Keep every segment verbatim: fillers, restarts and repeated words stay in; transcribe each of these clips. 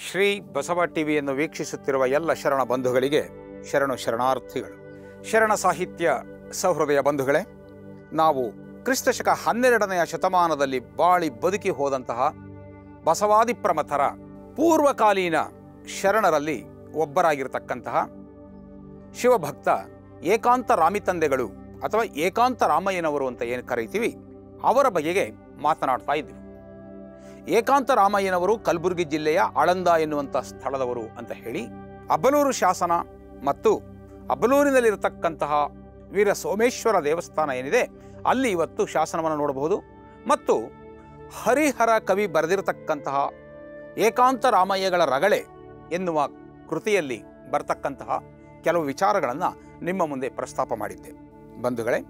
ಶ್ರೀ ಬಸವ ಟಿವಿಯನ್ನು ವೀಕ್ಷಿಸುತ್ತಿರುವ ಎಲ್ಲ ಶರಣ ಬಂಧುಗಳಿಗೆ ಶರಣು ಶರಣಾರ್ಥಿಗಳು. ಶರಣ ಸಾಹಿತ್ಯ ಸಹೃದಯ ಬಂಧುಗಳೇ, ನಾವು ಕ್ರಿಸ್ತಶಕ ಹನ್ನೆರಡನೆಯ ಶತಮಾನದಲ್ಲಿ ಬಾಳಿ ಬದುಕಿ ಹೋದಂತಹ ಬಸವಾದಿ ಪ್ರಮಥರ ಪೂರ್ವಕಾಲೀನ ಶರಣರಲ್ಲಿ ಒಬ್ಬರಾಗಿರ್ತಕ್ಕಂತಹ ಶಿವಭಕ್ತ ಏಕಾಂತ ರಾಮಿತಂದೆಗಳು ಅಥವಾ ಏಕಾಂತ ರಾಮಯ್ಯನವರು ಅಂತ ಏನು ಕರೀತೀವಿ, ಅವರ ಬಗೆಗೆ ಮಾತನಾಡ್ತಾ ಇದ್ದೀವಿ. ಏಕಾಂತ ರಾಮಯ್ಯನವರು ಕಲಬುರಗಿ ಜಿಲ್ಲೆಯ ಆಳಂದ ಎನ್ನುವಂಥ ಸ್ಥಳದವರು ಅಂತ ಹೇಳಿ, ಅಬ್ಬಲೂರು ಶಾಸನ ಮತ್ತು ಅಬ್ಬಲೂರಿನಲ್ಲಿರತಕ್ಕಂತಹ ವೀರ ಸೋಮೇಶ್ವರ ದೇವಸ್ಥಾನ ಏನಿದೆ ಅಲ್ಲಿ ಇವತ್ತು ಶಾಸನವನ್ನು ನೋಡಬಹುದು. ಮತ್ತು ಹರಿಹರ ಕವಿ ಬರೆದಿರತಕ್ಕಂತಹ ಏಕಾಂತ ರಾಮಯ್ಯಗಳ ರಗಳೆ ಎನ್ನುವ ಕೃತಿಯಲ್ಲಿ ಬರ್ತಕ್ಕಂತಹ ಕೆಲವು ವಿಚಾರಗಳನ್ನು ನಿಮ್ಮ ಮುಂದೆ ಪ್ರಸ್ತಾಪ ಮಾಡಿದ್ದೆ. ಬಂಧುಗಳೇ,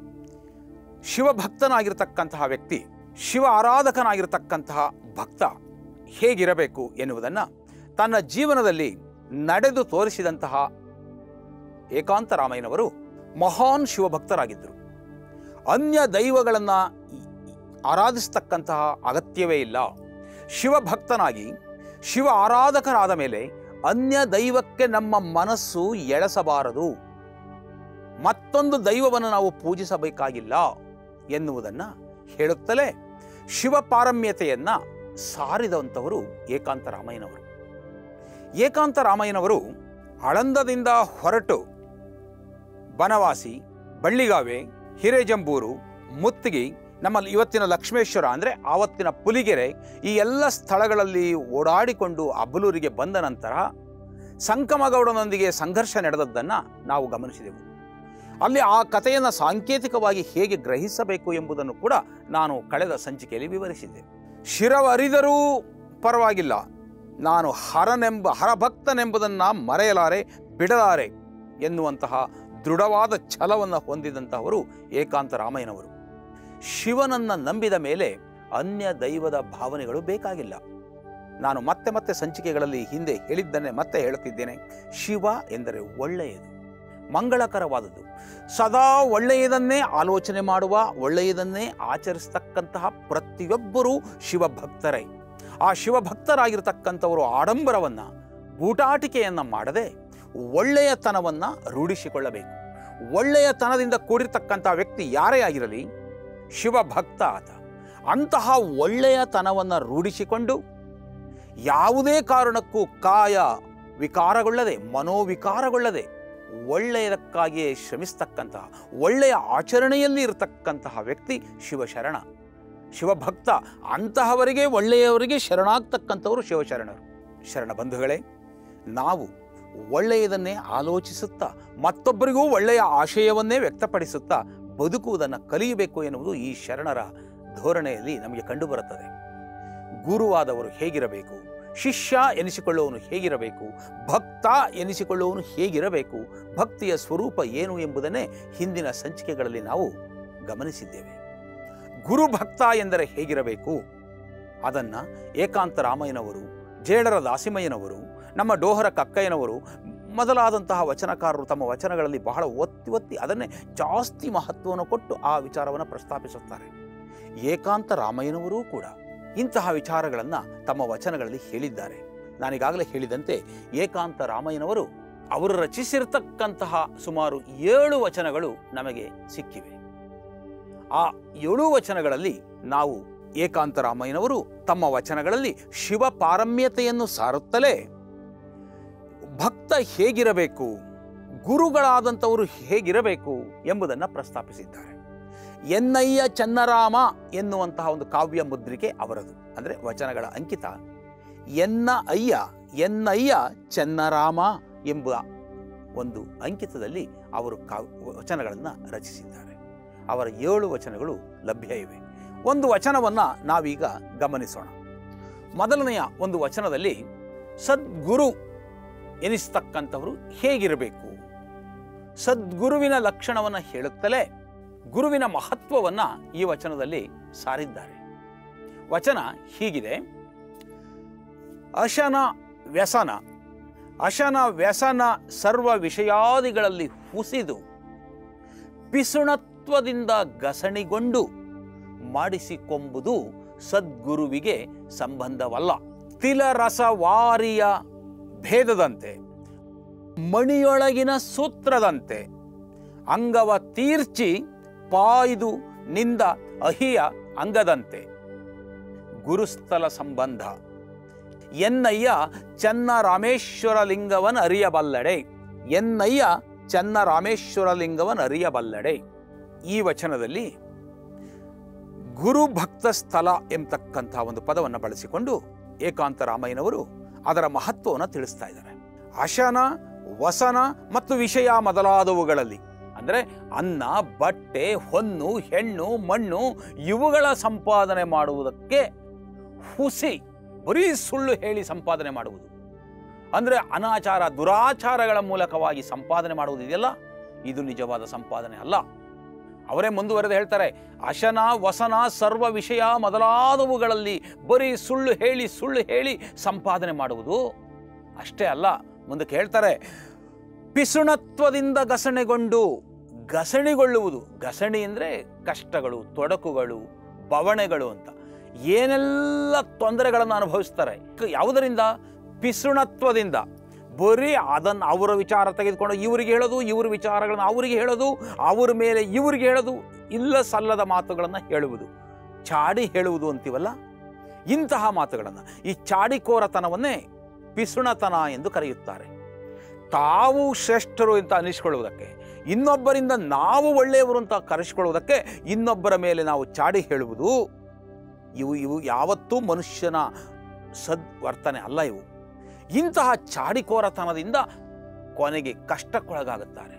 ಶಿವಭಕ್ತನಾಗಿರ್ತಕ್ಕಂತಹ ವ್ಯಕ್ತಿ, ಶಿವ ಆರಾಧಕನಾಗಿರ್ತಕ್ಕಂತಹ ಭಕ್ತ ಹೇಗಿರಬೇಕು ಎನ್ನುವುದನ್ನು ತನ್ನ ಜೀವನದಲ್ಲಿ ನಡೆದು ತೋರಿಸಿದಂತಹ ಏಕಾಂತ ರಾಮಯ್ಯನವರು ಮಹಾನ್ ಶಿವಭಕ್ತರಾಗಿದ್ದರು. ಅನ್ಯ ದೈವಗಳನ್ನು ಆರಾಧಿಸ್ತಕ್ಕಂತಹ ಅಗತ್ಯವೇ ಇಲ್ಲ. ಶಿವಭಕ್ತನಾಗಿ ಶಿವ ಆರಾಧಕರಾದ ಮೇಲೆ ಅನ್ಯ ದೈವಕ್ಕೆ ನಮ್ಮ ಮನಸ್ಸು ಎಳೆಸಬಾರದು, ಮತ್ತೊಂದು ದೈವವನ್ನು ನಾವು ಪೂಜಿಸಬೇಕಾಗಿಲ್ಲ ಎನ್ನುವುದನ್ನು ಹೇಳುತ್ತಲೇ ಶಿವ ಪಾರಮ್ಯತೆಯನ್ನು ಸಾರಿದಂಥವರು ಏಕಾಂತ ರಾಮಯ್ಯನವರು. ಏಕಾಂತ ರಾಮಯ್ಯನವರು ಆಳಂದದಿಂದ ಹೊರಟು ಬನವಾಸಿ, ಬಳ್ಳಿಗಾವೆ, ಹಿರೇಜಂಬೂರು, ಮುತ್ತಿಗೆ, ನಮ್ಮಲ್ಲಿ ಇವತ್ತಿನ ಲಕ್ಷ್ಮೇಶ್ವರ ಅಂದರೆ ಆವತ್ತಿನ ಪುಲಿಗೆರೆ, ಈ ಎಲ್ಲ ಸ್ಥಳಗಳಲ್ಲಿ ಓಡಾಡಿಕೊಂಡು ಅಬ್ಬಲೂರಿಗೆ ಬಂದ ನಂತರ ಸಂಕಮಗೌಡನೊಂದಿಗೆ ಸಂಘರ್ಷ ನಡೆದದ್ದನ್ನು ನಾವು ಗಮನಿಸಿದೆವು. ಅಲ್ಲಿ ಆ ಕಥೆಯನ್ನು ಸಾಂಕೇತಿಕವಾಗಿ ಹೇಗೆ ಗ್ರಹಿಸಬೇಕು ಎಂಬುದನ್ನು ಕೂಡ ನಾನು ಕಳೆದ ಸಂಚಿಕೆಯಲ್ಲಿ ವಿವರಿಸಿದ್ದೆ. ಶಿರವರಿದರೂ ಪರವಾಗಿಲ್ಲ, ನಾನು ಹರನೆಂಬ ಹರಭಕ್ತನೆಂಬುದನ್ನು ಮರೆಯಲಾರೆ, ಬಿಡಲಾರೆ ಎನ್ನುವಂತಹ ದೃಢವಾದ ಛಲವನ್ನು ಹೊಂದಿದಂತಹವರು ಏಕಾಂತ ರಾಮಯ್ಯನವರು. ಶಿವನನ್ನು ನಂಬಿದ ಮೇಲೆ ಅನ್ಯ ದೈವದ ಭಾವನೆಗಳು ಬೇಕಾಗಿಲ್ಲ. ನಾನು ಮತ್ತೆ ಮತ್ತೆ ಸಂಚಿಕೆಗಳಲ್ಲಿ ಹಿಂದೆ ಹೇಳಿದ್ದನ್ನೇ ಮತ್ತೆ ಹೇಳುತ್ತಿದ್ದೇನೆ. ಶಿವ ಎಂದರೆ ಒಳ್ಳೆಯದು, ಮಂಗಳಕರವಾದದ್ದು, ಸದಾ ಒಳ್ಳೆಯದನ್ನೇ ಆಲೋಚನೆ ಮಾಡುವ, ಒಳ್ಳೆಯದನ್ನೇ ಆಚರಿಸ್ತಕ್ಕಂತಹ ಪ್ರತಿಯೊಬ್ಬರೂ ಶಿವಭಕ್ತರೇ. ಆ ಶಿವಭಕ್ತರಾಗಿರ್ತಕ್ಕಂಥವರು ಆಡಂಬರವನ್ನು, ಬೂಟಾಟಿಕೆಯನ್ನು ಮಾಡದೆ ಒಳ್ಳೆಯತನವನ್ನು ರೂಢಿಸಿಕೊಳ್ಳಬೇಕು. ಒಳ್ಳೆಯತನದಿಂದ ಕೂಡಿರ್ತಕ್ಕಂಥ ವ್ಯಕ್ತಿ ಯಾರೇ ಆಗಿರಲಿ ಶಿವಭಕ್ತ ಆತ. ಅಂತಹ ಒಳ್ಳೆಯತನವನ್ನು ರೂಢಿಸಿಕೊಂಡು ಯಾವುದೇ ಕಾರಣಕ್ಕೂ ಕಾಯ ವಿಕಾರಗೊಳ್ಳದೆ, ಮನೋವಿಕಾರಗೊಳ್ಳದೆ ಒಳ್ಳೆಯದಕ್ಕಾಗಿಯೇ ಶ್ರಮಿಸ್ತಕ್ಕಂತಹ, ಒಳ್ಳೆಯ ಆಚರಣೆಯಲ್ಲಿ ಇರತಕ್ಕಂತಹ ವ್ಯಕ್ತಿ ಶಿವಶರಣ, ಶಿವಭಕ್ತ. ಅಂತಹವರಿಗೆ, ಒಳ್ಳೆಯವರಿಗೆ ಶರಣಾಗ್ತಕ್ಕಂಥವರು ಶಿವಶರಣರು. ಶರಣ ಬಂಧುಗಳೇ, ನಾವು ಒಳ್ಳೆಯದನ್ನೇ ಆಲೋಚಿಸುತ್ತಾ ಮತ್ತೊಬ್ಬರಿಗೂ ಒಳ್ಳೆಯ ಆಶಯವನ್ನೇ ವ್ಯಕ್ತಪಡಿಸುತ್ತಾ ಬದುಕುವುದನ್ನು ಕಲಿಯಬೇಕು ಎನ್ನುವುದು ಈ ಶರಣರ ಧೋರಣೆಯಲ್ಲಿ ನಮಗೆ ಕಂಡುಬರುತ್ತದೆ. ಗುರುವಾದವರು ಹೇಗಿರಬೇಕು, ಶಿಷ್ಯ ಎನಿಸಿಕೊಳ್ಳುವವನು ಹೇಗಿರಬೇಕು, ಭಕ್ತ ಎನಿಸಿಕೊಳ್ಳುವವನು ಹೇಗಿರಬೇಕು, ಭಕ್ತಿಯ ಸ್ವರೂಪ ಏನು ಎಂಬುದನ್ನೇ ಹಿಂದಿನ ಸಂಚಿಕೆಗಳಲ್ಲಿ ನಾವು ಗಮನಿಸಿದ್ದೇವೆ. ಗುರುಭಕ್ತ ಎಂದರೆ ಹೇಗಿರಬೇಕು ಅದನ್ನು ಏಕಾಂತ ರಾಮಯ್ಯನವರು, ಜೇಡರ ದಾಸಿಮಯ್ಯನವರು, ನಮ್ಮ ಡೋಹರ ಕಕ್ಕಯ್ಯನವರು ಮೊದಲಾದಂತಹ ವಚನಕಾರರು ತಮ್ಮ ವಚನಗಳಲ್ಲಿ ಬಹಳ ಒತ್ತಿ ಒತ್ತಿ ಅದನ್ನೇ ಜಾಸ್ತಿ ಮಹತ್ವವನ್ನು ಕೊಟ್ಟು ಆ ವಿಚಾರವನ್ನು ಪ್ರಸ್ತಾಪಿಸುತ್ತಾರೆ. ಏಕಾಂತ ರಾಮಯ್ಯನವರೂ ಕೂಡ ಇಂತಹ ವಿಚಾರಗಳನ್ನು ತಮ್ಮ ವಚನಗಳಲ್ಲಿ ಹೇಳಿದ್ದಾರೆ. ನಾನೀಗಾಗಲೇ ಹೇಳಿದಂತೆ ಏಕಾಂತ ರಾಮಯ್ಯನವರು ಅವರು ರಚಿಸಿರ್ತಕ್ಕಂತಹ ಸುಮಾರು ಏಳು ವಚನಗಳು ನಮಗೆ ಸಿಕ್ಕಿವೆ. ಆ ಏಳು ವಚನಗಳಲ್ಲಿ ನಾವು ಏಕಾಂತ ರಾಮಯ್ಯನವರು ತಮ್ಮ ವಚನಗಳಲ್ಲಿ ಶಿವ ಪಾರಮ್ಯತೆಯನ್ನು ಸಾರುತ್ತಲೇ ಭಕ್ತ ಹೇಗಿರಬೇಕು, ಗುರುಗಳಾದಂಥವರು ಹೇಗಿರಬೇಕು ಎಂಬುದನ್ನು ಪ್ರಸ್ತಾಪಿಸಿದ್ದಾರೆ. ಎನ್ನಯ್ಯ ಚನ್ನರಾಮ ಎನ್ನುವಂತಹ ಒಂದು ಕಾವ್ಯ ಮುದ್ರಿಕೆ ಅವರದು, ಅಂದರೆ ವಚನಗಳ ಅಂಕಿತ ಎನ್ನ ಅಯ್ಯ ಎನ್ನಯ್ಯ ಚನ್ನರಾಮ ಎಂಬ ಒಂದು ಅಂಕಿತದಲ್ಲಿ ಅವರು ಕಾವ್ ವಚನಗಳನ್ನು ರಚಿಸಿದ್ದಾರೆ. ಅವರ ಏಳು ವಚನಗಳು ಲಭ್ಯ ಇವೆ. ಒಂದು ವಚನವನ್ನು ನಾವೀಗ ಗಮನಿಸೋಣ. ಮೊದಲನೆಯ ಒಂದು ವಚನದಲ್ಲಿ ಸದ್ಗುರು ಎನಿಸ್ತಕ್ಕಂಥವರು ಹೇಗಿರಬೇಕು, ಸದ್ಗುರುವಿನ ಲಕ್ಷಣವನ್ನು ಹೇಳುತ್ತಲೇ ಗುರುವಿನ ಮಹತ್ವವನ್ನು ಈ ವಚನದಲ್ಲಿ ಸಾರಿದ್ದಾರೆ. ವಚನ ಹೀಗಿದೆ: ಅಶನ ವ್ಯಸನ ಅಶನ ವ್ಯಸನ ಸರ್ವ ವಿಷಯಾದಿಗಳಲ್ಲಿ ಹುಸಿದು ಪಿಸುಣತ್ವದಿಂದ ಗಸಣಿಗೊಂಡು ಮಾಡಿಸಿಕೊಂಬುದು ಸದ್ಗುರುವಿಗೆ ಸಂಬಂಧವಲ್ಲ. ತಿಲರಸವಾರಿಯ ಭೇದದಂತೆ, ಮಣಿಯೊಳಗಿನ ಸೂತ್ರದಂತೆ, ಅಂಗವ ತೀರ್ಚಿ ಪಾಯ್ದು ನಿಂದ ಅಹಿಯ ಅಂಗದಂತೆ. ಗುರುಸ್ಥಲ ಸಂಬಂಧ ಎನ್ನಯ್ಯ ಚನ್ನ ರಾಮೇಶ್ವರ ಲಿಂಗವನ್ ಅರಿಯಬಲ್ಲಡೆ. ಎನ್ನಯ್ಯ ಚನ್ನ ರಾಮೇಶ್ವರ ಲಿಂಗವನ್ ಅರಿಯಬಲ್ಲಡೆ. ಈ ವಚನದಲ್ಲಿ ಗುರುಭಕ್ತ ಸ್ಥಳ ಎಂಬತಕ್ಕಂಥ ಒಂದು ಪದವನ್ನು ಬಳಸಿಕೊಂಡು ಏಕಾಂತ ರಾಮಯ್ಯನವರು ಅದರ ಮಹತ್ವವನ್ನು ತಿಳಿಸ್ತಾ ಇದ್ದಾರೆ. ಅಶನ, ವಸನ ಮತ್ತು ವಿಷಯ ಮೊದಲಾದವುಗಳಲ್ಲಿ ಅಂದರೆ ಅನ್ನ, ಬಟ್ಟೆ, ಹೊನ್ನು, ಹೆಣ್ಣು, ಮಣ್ಣು ಇವುಗಳ ಸಂಪಾದನೆ ಮಾಡುವುದಕ್ಕೆ ಹುಸಿ ಬರೀ ಸುಳ್ಳು ಹೇಳಿ ಸಂಪಾದನೆ ಮಾಡುವುದು ಅಂದರೆ ಅನಾಚಾರ ದುರಾಚಾರಗಳ ಮೂಲಕವಾಗಿ ಸಂಪಾದನೆ ಮಾಡುವುದಿದೆಯಲ್ಲ, ಇದು ನಿಜವಾದ ಸಂಪಾದನೆ ಅಲ್ಲ. ಅವರೇ ಮುಂದುವರೆದು ಹೇಳ್ತಾರೆ, ಅಶನ, ವಸನ, ಸರ್ವ ವಿಷಯ ಮೊದಲಾದವುಗಳಲ್ಲಿ ಬರೀ ಸುಳ್ಳು ಹೇಳಿ ಸುಳ್ಳು ಹೇಳಿ ಸಂಪಾದನೆ ಮಾಡುವುದು ಅಷ್ಟೇ ಅಲ್ಲ. ಮುಂದಕ್ಕೆ ಹೇಳ್ತಾರೆ, ಪಿಸುಣತ್ವದಿಂದ ಘಸಣೆಗೊಂಡು, ಘಸಣಿಗೊಳ್ಳುವುದು. ಘಸಣಿ ಅಂದರೆ ಕಷ್ಟಗಳು, ತೊಡಕುಗಳು, ಬವಣೆಗಳು ಅಂತ ಏನೆಲ್ಲ ತೊಂದರೆಗಳನ್ನು ಅನುಭವಿಸ್ತಾರೆ. ಯಾವುದರಿಂದ? ಪಿಸುಣತ್ವದಿಂದ. ಬರೀ ಅದನ್ನು ಅವರ ವಿಚಾರ ತೆಗೆದುಕೊಂಡು ಇವರಿಗೆ ಹೇಳೋದು, ಇವ್ರ ವಿಚಾರಗಳನ್ನು ಅವರಿಗೆ ಹೇಳೋದು, ಅವ್ರ ಮೇಲೆ ಇವರಿಗೆ ಹೇಳೋದು, ಇಲ್ಲ ಸಲ್ಲದ ಮಾತುಗಳನ್ನು ಹೇಳುವುದು, ಚಾಡಿ ಹೇಳುವುದು ಅಂತೀವಲ್ಲ, ಇಂತಹ ಮಾತುಗಳನ್ನು, ಈ ಚಾಡಿಕೋರತನವನ್ನೇ ಪಿಸುಣತನ ಎಂದು ಕರೆಯುತ್ತಾರೆ. ತಾವು ಶ್ರೇಷ್ಠರು ಅಂತ ಅನಿಸ್ಕೊಳ್ಳುವುದಕ್ಕೆ, ಇನ್ನೊಬ್ಬರಿಂದ ನಾವು ಒಳ್ಳೆಯವರು ಅಂತ ಕರೆಸಿಕೊಳ್ಳುವುದಕ್ಕೆ ಇನ್ನೊಬ್ಬರ ಮೇಲೆ ನಾವು ಚಾಡಿ ಹೇಳುವುದು, ಇವು ಇವು ಯಾವತ್ತೂ ಮನುಷ್ಯನ ಸದ್ವರ್ತನೆ ಅಲ್ಲ. ಇವು ಇಂತಹ ಚಾಡಿಕೋರತನದಿಂದ ಕೊನೆಗೆ ಕಷ್ಟಕ್ಕೊಳಗಾಗುತ್ತಾರೆ.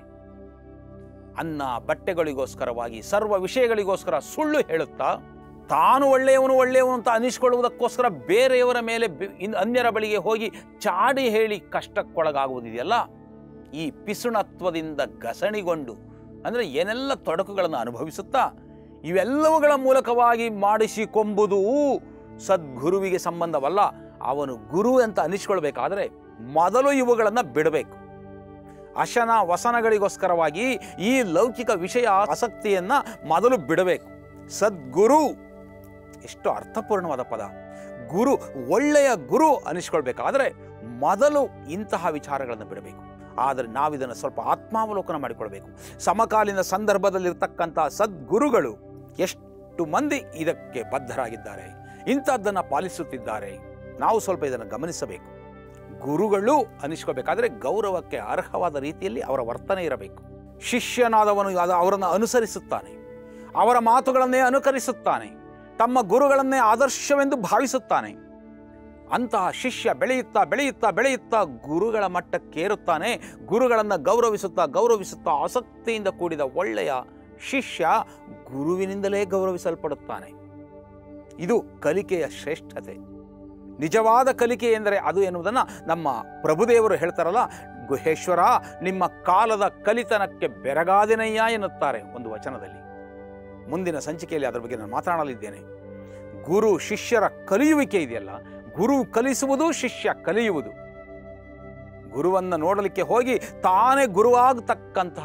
ಅನ್ನ ಬಟ್ಟೆಗಳಿಗೋಸ್ಕರವಾಗಿ, ಸರ್ವ ವಿಷಯಗಳಿಗೋಸ್ಕರ ಸುಳ್ಳು ಹೇಳುತ್ತಾ, ತಾನು ಒಳ್ಳೆಯವನು ಒಳ್ಳೆಯವನು ಅಂತ ಅನಿಸ್ಕೊಳ್ಳುವುದಕ್ಕೋಸ್ಕರ ಬೇರೆಯವರ ಮೇಲೆ ಅನ್ಯರ ಬಳಿಗೆ ಹೋಗಿ ಚಾಡಿ ಹೇಳಿ ಕಷ್ಟಕ್ಕೊಳಗಾಗುವುದಿದೆಯಲ್ಲ, ಈ ಪಿಸುಣತ್ವದಿಂದ ಘಸಣಿಗೊಂಡು ಅಂದರೆ ಏನೆಲ್ಲ ತೊಡಕುಗಳನ್ನು ಅನುಭವಿಸುತ್ತಾ ಇವೆಲ್ಲವುಗಳ ಮೂಲಕವಾಗಿ ಮಾಡಿಸಿಕೊಂಬುದು ಸದ್ಗುರುವಿಗೆ ಸಂಬಂಧವಲ್ಲ. ಅವನು ಗುರು ಅಂತ ಅನಿಸ್ಕೊಳ್ಬೇಕಾದ್ರೆ ಮೊದಲು ಇವುಗಳನ್ನು ಬಿಡಬೇಕು. ಅಶನ ವಸನಗಳಿಗೋಸ್ಕರವಾಗಿ ಈ ಲೌಕಿಕ ವಿಷಯ ಆಸಕ್ತಿಯನ್ನು ಮೊದಲು ಬಿಡಬೇಕು. ಸದ್ಗುರು ಎಷ್ಟು ಅರ್ಥಪೂರ್ಣವಾದ ಪದ. ಗುರು, ಒಳ್ಳೆಯ ಗುರು ಅನಿಸ್ಕೊಳ್ಬೇಕಾದ್ರೆ ಮೊದಲು ಇಂತಹ ವಿಚಾರಗಳನ್ನು ಬಿಡಬೇಕು. ಆದರೆ ನಾವಿದನ್ನು ಸ್ವಲ್ಪ ಆತ್ಮಾವಲೋಕನ ಮಾಡಿಕೊಳ್ಬೇಕು. ಸಮಕಾಲೀನ ಸಂದರ್ಭದಲ್ಲಿರ್ತಕ್ಕಂಥ ಸದ್ಗುರುಗಳು ಎಷ್ಟು ಮಂದಿ ಇದಕ್ಕೆ ಬದ್ಧರಾಗಿದ್ದಾರೆ, ಇಂಥದ್ದನ್ನು ಪಾಲಿಸುತ್ತಿದ್ದಾರೆ, ನಾವು ಸ್ವಲ್ಪ ಇದನ್ನು ಗಮನಿಸಬೇಕು. ಗುರುಗಳು ಅನಿಸ್ಕೋಬೇಕಾದ್ರೆ ಗೌರವಕ್ಕೆ ಅರ್ಹವಾದ ರೀತಿಯಲ್ಲಿ ಅವರ ವರ್ತನೆ ಇರಬೇಕು. ಶಿಷ್ಯನಾದವನು ಅವರನ್ನು ಅನುಸರಿಸುತ್ತಾನೆ, ಅವರ ಮಾತುಗಳನ್ನೇ ಅನುಕರಿಸುತ್ತಾನೆ, ತಮ್ಮ ಗುರುಗಳನ್ನೇ ಆದರ್ಶವೆಂದು ಭಾವಿಸುತ್ತಾನೆ. ಅಂತಹ ಶಿಷ್ಯ ಬೆಳೆಯುತ್ತಾ ಬೆಳೆಯುತ್ತಾ ಬೆಳೆಯುತ್ತಾ ಗುರುಗಳ ಮಟ್ಟಕ್ಕೇರುತ್ತಾನೆ. ಗುರುಗಳನ್ನು ಗೌರವಿಸುತ್ತಾ ಗೌರವಿಸುತ್ತಾ ಆಸಕ್ತಿಯಿಂದ ಕೂಡಿದ ಒಳ್ಳೆಯ ಶಿಷ್ಯ ಗುರುವಿನಿಂದಲೇ ಗೌರವಿಸಲ್ಪಡುತ್ತಾನೆ. ಇದು ಕಲಿಕೆಯ ಶ್ರೇಷ್ಠತೆ. ನಿಜವಾದ ಕಲಿಕೆ ಎಂದರೆ ಅದು ಎನ್ನುವುದನ್ನು ನಮ್ಮ ಪ್ರಭುದೇವರು ಹೇಳ್ತಾರಲ್ಲ, ಗುಹೇಶ್ವರ ನಿಮ್ಮ ಕಾಲದ ಕಲಿತನಕ್ಕೆ ಬೆರಗಾದೆನಯ್ಯ ಎನ್ನುತ್ತಾರೆ ಒಂದು ವಚನದಲ್ಲಿ. ಮುಂದಿನ ಸಂಚಿಕೆಯಲ್ಲಿ ಅದರ ಬಗ್ಗೆ ನಾನು ಮಾತನಾಡಲಿದ್ದೇನೆ. ಗುರು ಶಿಷ್ಯರ ಕಲಿಯುವಿಕೆ ಇದೆಯಲ್ಲ, ಗುರು ಕಲಿಸುವುದು, ಶಿಷ್ಯ ಕಲಿಯುವುದು. ಗುರುವನ್ನು ನೋಡಲಿಕ್ಕೆ ಹೋಗಿ ತಾನೇ ಗುರುವಾಗತಕ್ಕಂತಹ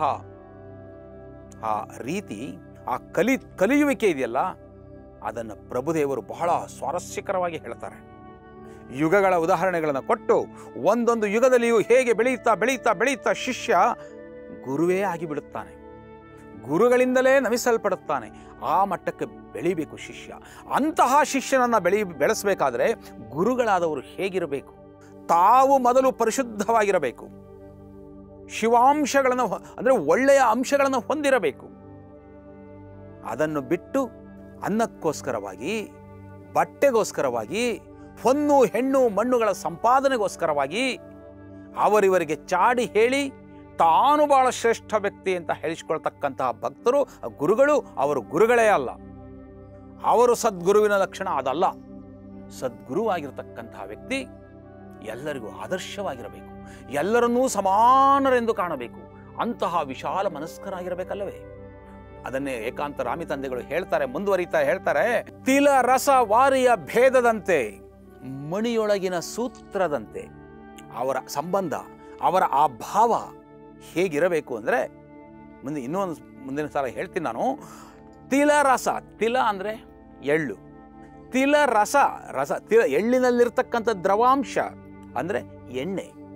ಆ ರೀತಿ, ಆ ಕಲಿ ಕಲಿಯುವಿಕೆ ಇದೆಯಲ್ಲ, ಅದನ್ನು ಪ್ರಭುದೇವರು ಬಹಳ ಸ್ವಾರಸ್ಯಕರವಾಗಿ ಹೇಳ್ತಾರೆ. ಯುಗಗಳ ಉದಾಹರಣೆಗಳನ್ನು ಕೊಟ್ಟು ಒಂದೊಂದು ಯುಗದಲ್ಲಿಯೂ ಹೇಗೆ ಬೆಳೆಯುತ್ತಾ ಬೆಳೆಯುತ್ತಾ ಬೆಳೆಯುತ್ತಾ ಶಿಷ್ಯ ಗುರುವೇ ಆಗಿಬಿಡುತ್ತಾನೆ, ಗುರುಗಳಿಂದಲೇ ನಮಿಸಲ್ಪಡುತ್ತಾನೆ. ಆ ಮಟ್ಟಕ್ಕೆ ಬೆಳಿಬೇಕು ಶಿಷ್ಯ. ಅಂತಹ ಶಿಷ್ಯನನ್ನು ಬೆಳಿ ಬೆಳೆಸಬೇಕಾದ್ರೆ ಗುರುಗಳಾದವರು ಹೇಗಿರಬೇಕು? ತಾವು ಮೊದಲು ಪರಿಶುದ್ಧವಾಗಿರಬೇಕು, ಶಿವಾಂಶಗಳನ್ನು ಅಂದರೆ ಒಳ್ಳೆಯ ಅಂಶಗಳನ್ನು ಹೊಂದಿರಬೇಕು. ಅದನ್ನು ಬಿಟ್ಟು ಅನ್ನಕ್ಕೋಸ್ಕರವಾಗಿ, ಬಟ್ಟೆಗೋಸ್ಕರವಾಗಿ, ಹೊನ್ನು ಹೆಣ್ಣು ಮಣ್ಣುಗಳ ಸಂಪಾದನೆಗೋಸ್ಕರವಾಗಿ ಅವರಿವರಿಗೆ ಚಾಡಿ ಹೇಳಿ ತಾನು ಬಹಳ ಶ್ರೇಷ್ಠ ವ್ಯಕ್ತಿ ಅಂತ ಹೇಳಿಸ್ಕೊಳ್ತಕ್ಕಂತಹ ಭಕ್ತರು ಗುರುಗಳು, ಅವರು ಗುರುಗಳೇ ಅಲ್ಲ. ಅವರು ಸದ್ಗುರುವಿನ ಲಕ್ಷಣ ಅದಲ್ಲ. ಸದ್ಗುರುವಾಗಿರತಕ್ಕಂತಹ ವ್ಯಕ್ತಿ ಎಲ್ಲರಿಗೂ ಆದರ್ಶವಾಗಿರಬೇಕು, ಎಲ್ಲರನ್ನೂ ಸಮಾನರೆಂದು ಕಾಣಬೇಕು. ಅಂತಹ ವಿಶಾಲ ಮನಸ್ಕರಾಗಿರಬೇಕಲ್ಲವೇ? ಅದನ್ನೇ ಏಕಾಂತ ರಾಮಿ ತಂದೆಗಳು ಹೇಳ್ತಾರೆ, ಮುಂದುವರಿತಾ ಹೇಳ್ತಾರೆ, ತಿಲ ರಸ ವಾರಿಯ ಭೇದದಂತೆ, ಮಣಿಯೊಳಗಿನ ಸೂತ್ರದಂತೆ ಅವರ ಸಂಬಂಧ, ಅವರ ಆ ಭಾವ ಹೇಗಿರಬೇಕು ಅಂದರೆ, ಮುಂದೆ ಇನ್ನೊಂದು ಮುಂದಿನ ಸಲ ಹೇಳ್ತೀನಿ ನಾನು. ತಿಲ ರಸ, ತಿಲ ಅಂದರೆ ಎಳ್ಳು, ತಿಲ ರಸ, ರಸ ತಿಲ ಎಳ್ಳಿನಲ್ಲಿರ್ತಕ್ಕಂಥ ದ್ರವಾಂಶ ಅಂದರೆ ಎಣ್ಣೆ.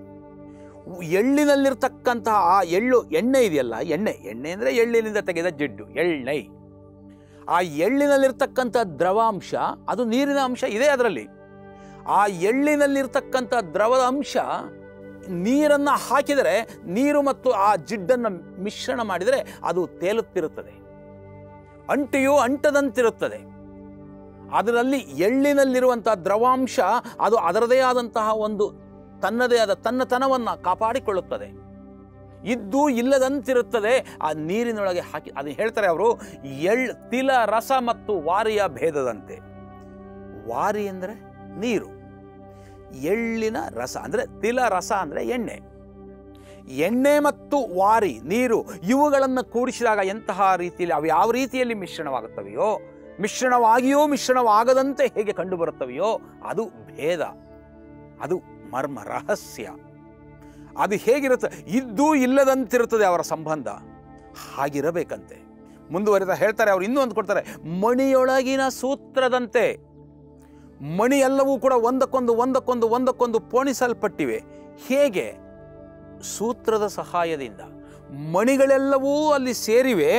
ಎಳ್ಳಿನಲ್ಲಿರ್ತಕ್ಕಂತಹ ಆ ಎಳ್ಳು ಎಣ್ಣೆ ಇದೆಯಲ್ಲ, ಎಣ್ಣೆ ಎಣ್ಣೆ ಅಂದರೆ ಎಳ್ಳಿನಿಂದ ತೆಗೆದ ಜಿಡ್ಡು, ಎಣ್ಣೆ. ಆ ಎಳ್ಳಿನಲ್ಲಿರ್ತಕ್ಕಂಥ ದ್ರವಾಂಶ ಅದು ನೀರಿನ ಅಂಶ ಇದೆ ಅದರಲ್ಲಿ. ಆ ಎಳ್ಳಿನಲ್ಲಿರ್ತಕ್ಕಂಥ ದ್ರವದ ಅಂಶ ನೀರನ್ನು ಹಾಕಿದರೆ, ನೀರು ಮತ್ತು ಆ ಜಿಡ್ಡನ್ನು ಮಿಶ್ರಣ ಮಾಡಿದರೆ ಅದು ತೇಲುತ್ತಿರುತ್ತದೆ, ಅಂಟಿಯೂ ಅಂಟದಂತಿರುತ್ತದೆ. ಅದರಲ್ಲಿ ಎಳ್ಳಿನಲ್ಲಿರುವಂಥ ದ್ರವಾಂಶ ಅದು ಅದರದೇ ಆದಂತಹ ಒಂದು ತನ್ನದೇ ಆದ ತನ್ನತನವನ್ನು ಕಾಪಾಡಿಕೊಳ್ಳುತ್ತದೆ, ಇದ್ದು ಇಲ್ಲದಂತಿರುತ್ತದೆ ಆ ನೀರಿನೊಳಗೆ ಹಾಕಿ. ಅದು ಹೇಳ್ತಾರೆ ಅವರು, ಎಳ್ಳು ತಿಲ ರಸ ಮತ್ತು ವಾರಿಯ ಭೇದದಂತೆ. ವಾರಿ ಅಂದರೆ ನೀರು, ಎಳ್ಳಿನ ರಸ ಅಂದರೆ ತಿಲ ರಸ ಅಂದರೆ ಎಣ್ಣೆ. ಎಣ್ಣೆ ಮತ್ತು ವಾರಿ ನೀರು ಇವುಗಳನ್ನು ಕೂಡಿಸಿದಾಗ ಎಂತಹ ರೀತಿಯಲ್ಲಿ ಅವು ಯಾವ ರೀತಿಯಲ್ಲಿ ಮಿಶ್ರಣವಾಗುತ್ತವೆಯೋ, ಮಿಶ್ರಣವಾಗಿಯೋ ಮಿಶ್ರಣವಾಗದಂತೆ ಹೇಗೆ ಕಂಡುಬರುತ್ತವೆಯೋ ಅದು ಭೇದ, ಅದು ಮರ್ಮ, ರಹಸ್ಯ. ಅದು ಹೇಗಿರುತ್ತೆ, ಇದ್ದು ಇಲ್ಲದಂತಿರುತ್ತದೆ ಅವರ ಸಂಬಂಧ, ಹಾಗಿರಬೇಕಂತೆ. ಮುಂದುವರಿತಾ ಹೇಳ್ತಾರೆ ಅವರು, ಇನ್ನೂ ಒಂದು ಕೊಡ್ತಾರೆ, ಮಣಿಯೊಳಗಿನ ಸೂತ್ರದಂತೆ. ಮಣಿ ಎಲ್ಲವೂ ಕೂಡ ಒಂದಕ್ಕೊಂದು ಒಂದಕ್ಕೊಂದು ಒಂದಕ್ಕೊಂದು ಪೋಣಿಸಲ್ಪಟ್ಟಿವೆ. ಹೇಗೆ? ಸೂತ್ರದ ಸಹಾಯದಿಂದ. ಮಣಿಗಳೆಲ್ಲವೂ ಅಲ್ಲಿ ಸೇರಿವೆ,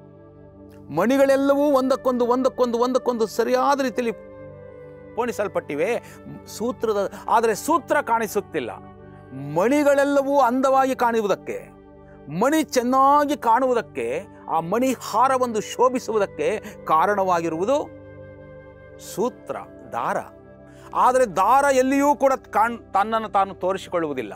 ಮಣಿಗಳೆಲ್ಲವೂ ಒಂದಕ್ಕೊಂದು ಒಂದಕ್ಕೊಂದು ಒಂದಕ್ಕೊಂದು ಸರಿಯಾದ ರೀತಿಯಲ್ಲಿ ಪೋಣಿಸಲ್ಪಟ್ಟಿವೆ ಸೂತ್ರದ. ಆದರೆ ಸೂತ್ರ ಕಾಣಿಸುತ್ತಿಲ್ಲ. ಮಣಿಗಳೆಲ್ಲವೂ ಅಂದವಾಗಿ ಕಾಣುವುದಕ್ಕೆ, ಮಣಿ ಚೆನ್ನಾಗಿ ಕಾಣುವುದಕ್ಕೆ, ಆ ಮಣಿ ಹಾರವೊಂದು ಶೋಭಿಸುವುದಕ್ಕೆ ಕಾರಣವಾಗಿರುವುದು ಸೂತ್ರ, ದಾರ. ಆದರೆ ದಾರ ಎಲ್ಲಿಯೂ ಕೂಡ ಕಾಣ್ ತನ್ನನ್ನು ತಾನು ತೋರಿಸಿಕೊಳ್ಳುವುದಿಲ್ಲ.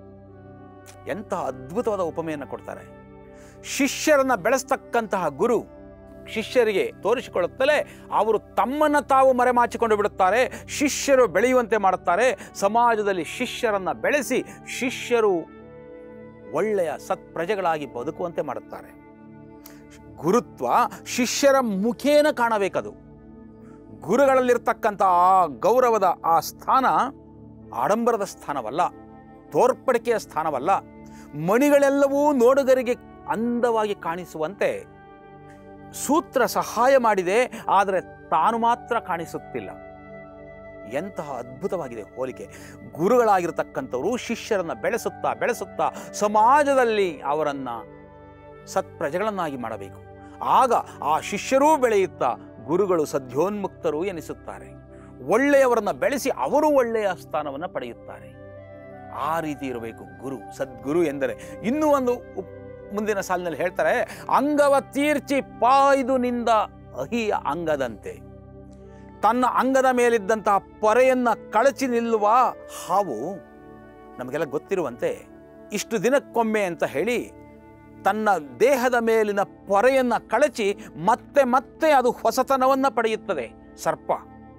ಎಂತಹ ಅದ್ಭುತವಾದ ಉಪಮೆಯನ್ನು ಕೊಡ್ತಾರೆ. ಶಿಷ್ಯರನ್ನು ಬೆಳೆಸ್ತಕ್ಕಂತಹ ಗುರು ಶಿಷ್ಯರಿಗೆ ತೋರಿಸಿಕೊಳ್ಳುತ್ತಲೇ ಅವರು ತಮ್ಮನ್ನು ತಾವು ಮರೆಮಾಚಿಕೊಂಡು ಬಿಡುತ್ತಾರೆ, ಶಿಷ್ಯರು ಬೆಳೆಯುವಂತೆ ಮಾಡುತ್ತಾರೆ. ಸಮಾಜದಲ್ಲಿ ಶಿಷ್ಯರನ್ನು ಬೆಳೆಸಿ ಶಿಷ್ಯರು ಒಳ್ಳೆಯ ಸತ್ಪ್ರಜೆಗಳಾಗಿ ಬದುಕುವಂತೆ ಮಾಡುತ್ತಾರೆ. ಗುರುತ್ವ ಶಿಷ್ಯರ ಮುಖೇನ ಕಾಣಬೇಕದು. ಗುರುಗಳಲ್ಲಿರ್ತಕ್ಕಂಥ ಆ ಗೌರವದ ಆ ಸ್ಥಾನ ಆಡಂಬರದ ಸ್ಥಾನವಲ್ಲ, ತೋರ್ಪಡಿಕೆಯ ಸ್ಥಾನವಲ್ಲ. ಮಣಿಗಳೆಲ್ಲವೂ ನೋಡುಗರಿಗೆ ಅಂದವಾಗಿ ಕಾಣಿಸುವಂತೆ ಸೂತ್ರ ಸಹಾಯ ಮಾಡಿದೆ, ಆದರೆ ತಾನು ಮಾತ್ರ ಕಾಣಿಸುತ್ತಿಲ್ಲ. ಎಂತಹ ಅದ್ಭುತವಾಗಿದೆ ಹೋಲಿಕೆ. ಗುರುಗಳಾಗಿರ್ತಕ್ಕಂಥವರು ಶಿಷ್ಯರನ್ನು ಬೆಳೆಸುತ್ತಾ ಬೆಳೆಸುತ್ತಾ ಸಮಾಜದಲ್ಲಿ ಅವರನ್ನು ಸತ್ಪ್ರಜೆಗಳನ್ನಾಗಿ ಮಾಡಬೇಕು. ಆಗ ಆ ಶಿಷ್ಯರೂ ಬೆಳೆಯುತ್ತಾ ಗುರುಗಳು ಸದ್ಯೋನ್ಮುಕ್ತರು ಎನಿಸುತ್ತಾರೆ. ಒಳ್ಳೆಯವರನ್ನು ಬೆಳೆಸಿ ಅವರು ಒಳ್ಳೆಯ ಸ್ಥಾನವನ್ನು ಪಡೆಯುತ್ತಾರೆ. ಆ ರೀತಿ ಇರಬೇಕು ಗುರು, ಸದ್ಗುರು ಎಂದರೆ. ಇನ್ನೂ ಒಂದು ಮುಂದಿನ ಸಾಲಿನಲ್ಲಿ ಹೇಳ್ತಾರೆ, ಅಂಗವ ತೀರ್ಚಿ ಪಾಯ್ದು ನಿಂದ ಅಹಿಯ ಅಂಗದಂತೆ. ತನ್ನ ಅಂಗದ ಮೇಲಿದ್ದಂತಹ ಪೊರೆಯನ್ನು ಕಳಚಿ ನಿಲ್ಲುವ ಹಾವು, ನಮಗೆಲ್ಲ ಗೊತ್ತಿರುವಂತೆ ಇಷ್ಟು ದಿನಕ್ಕೊಮ್ಮೆ ಅಂತ ಹೇಳಿ ತನ್ನ ದೇಹದ ಮೇಲಿನ ಪೊರೆಯನ್ನು ಕಳಚಿ ಮತ್ತೆ ಮತ್ತೆ ಅದು ಹೊಸತನವನ್ನು ಪಡೆಯುತ್ತದೆ. ಸರ್ಪ,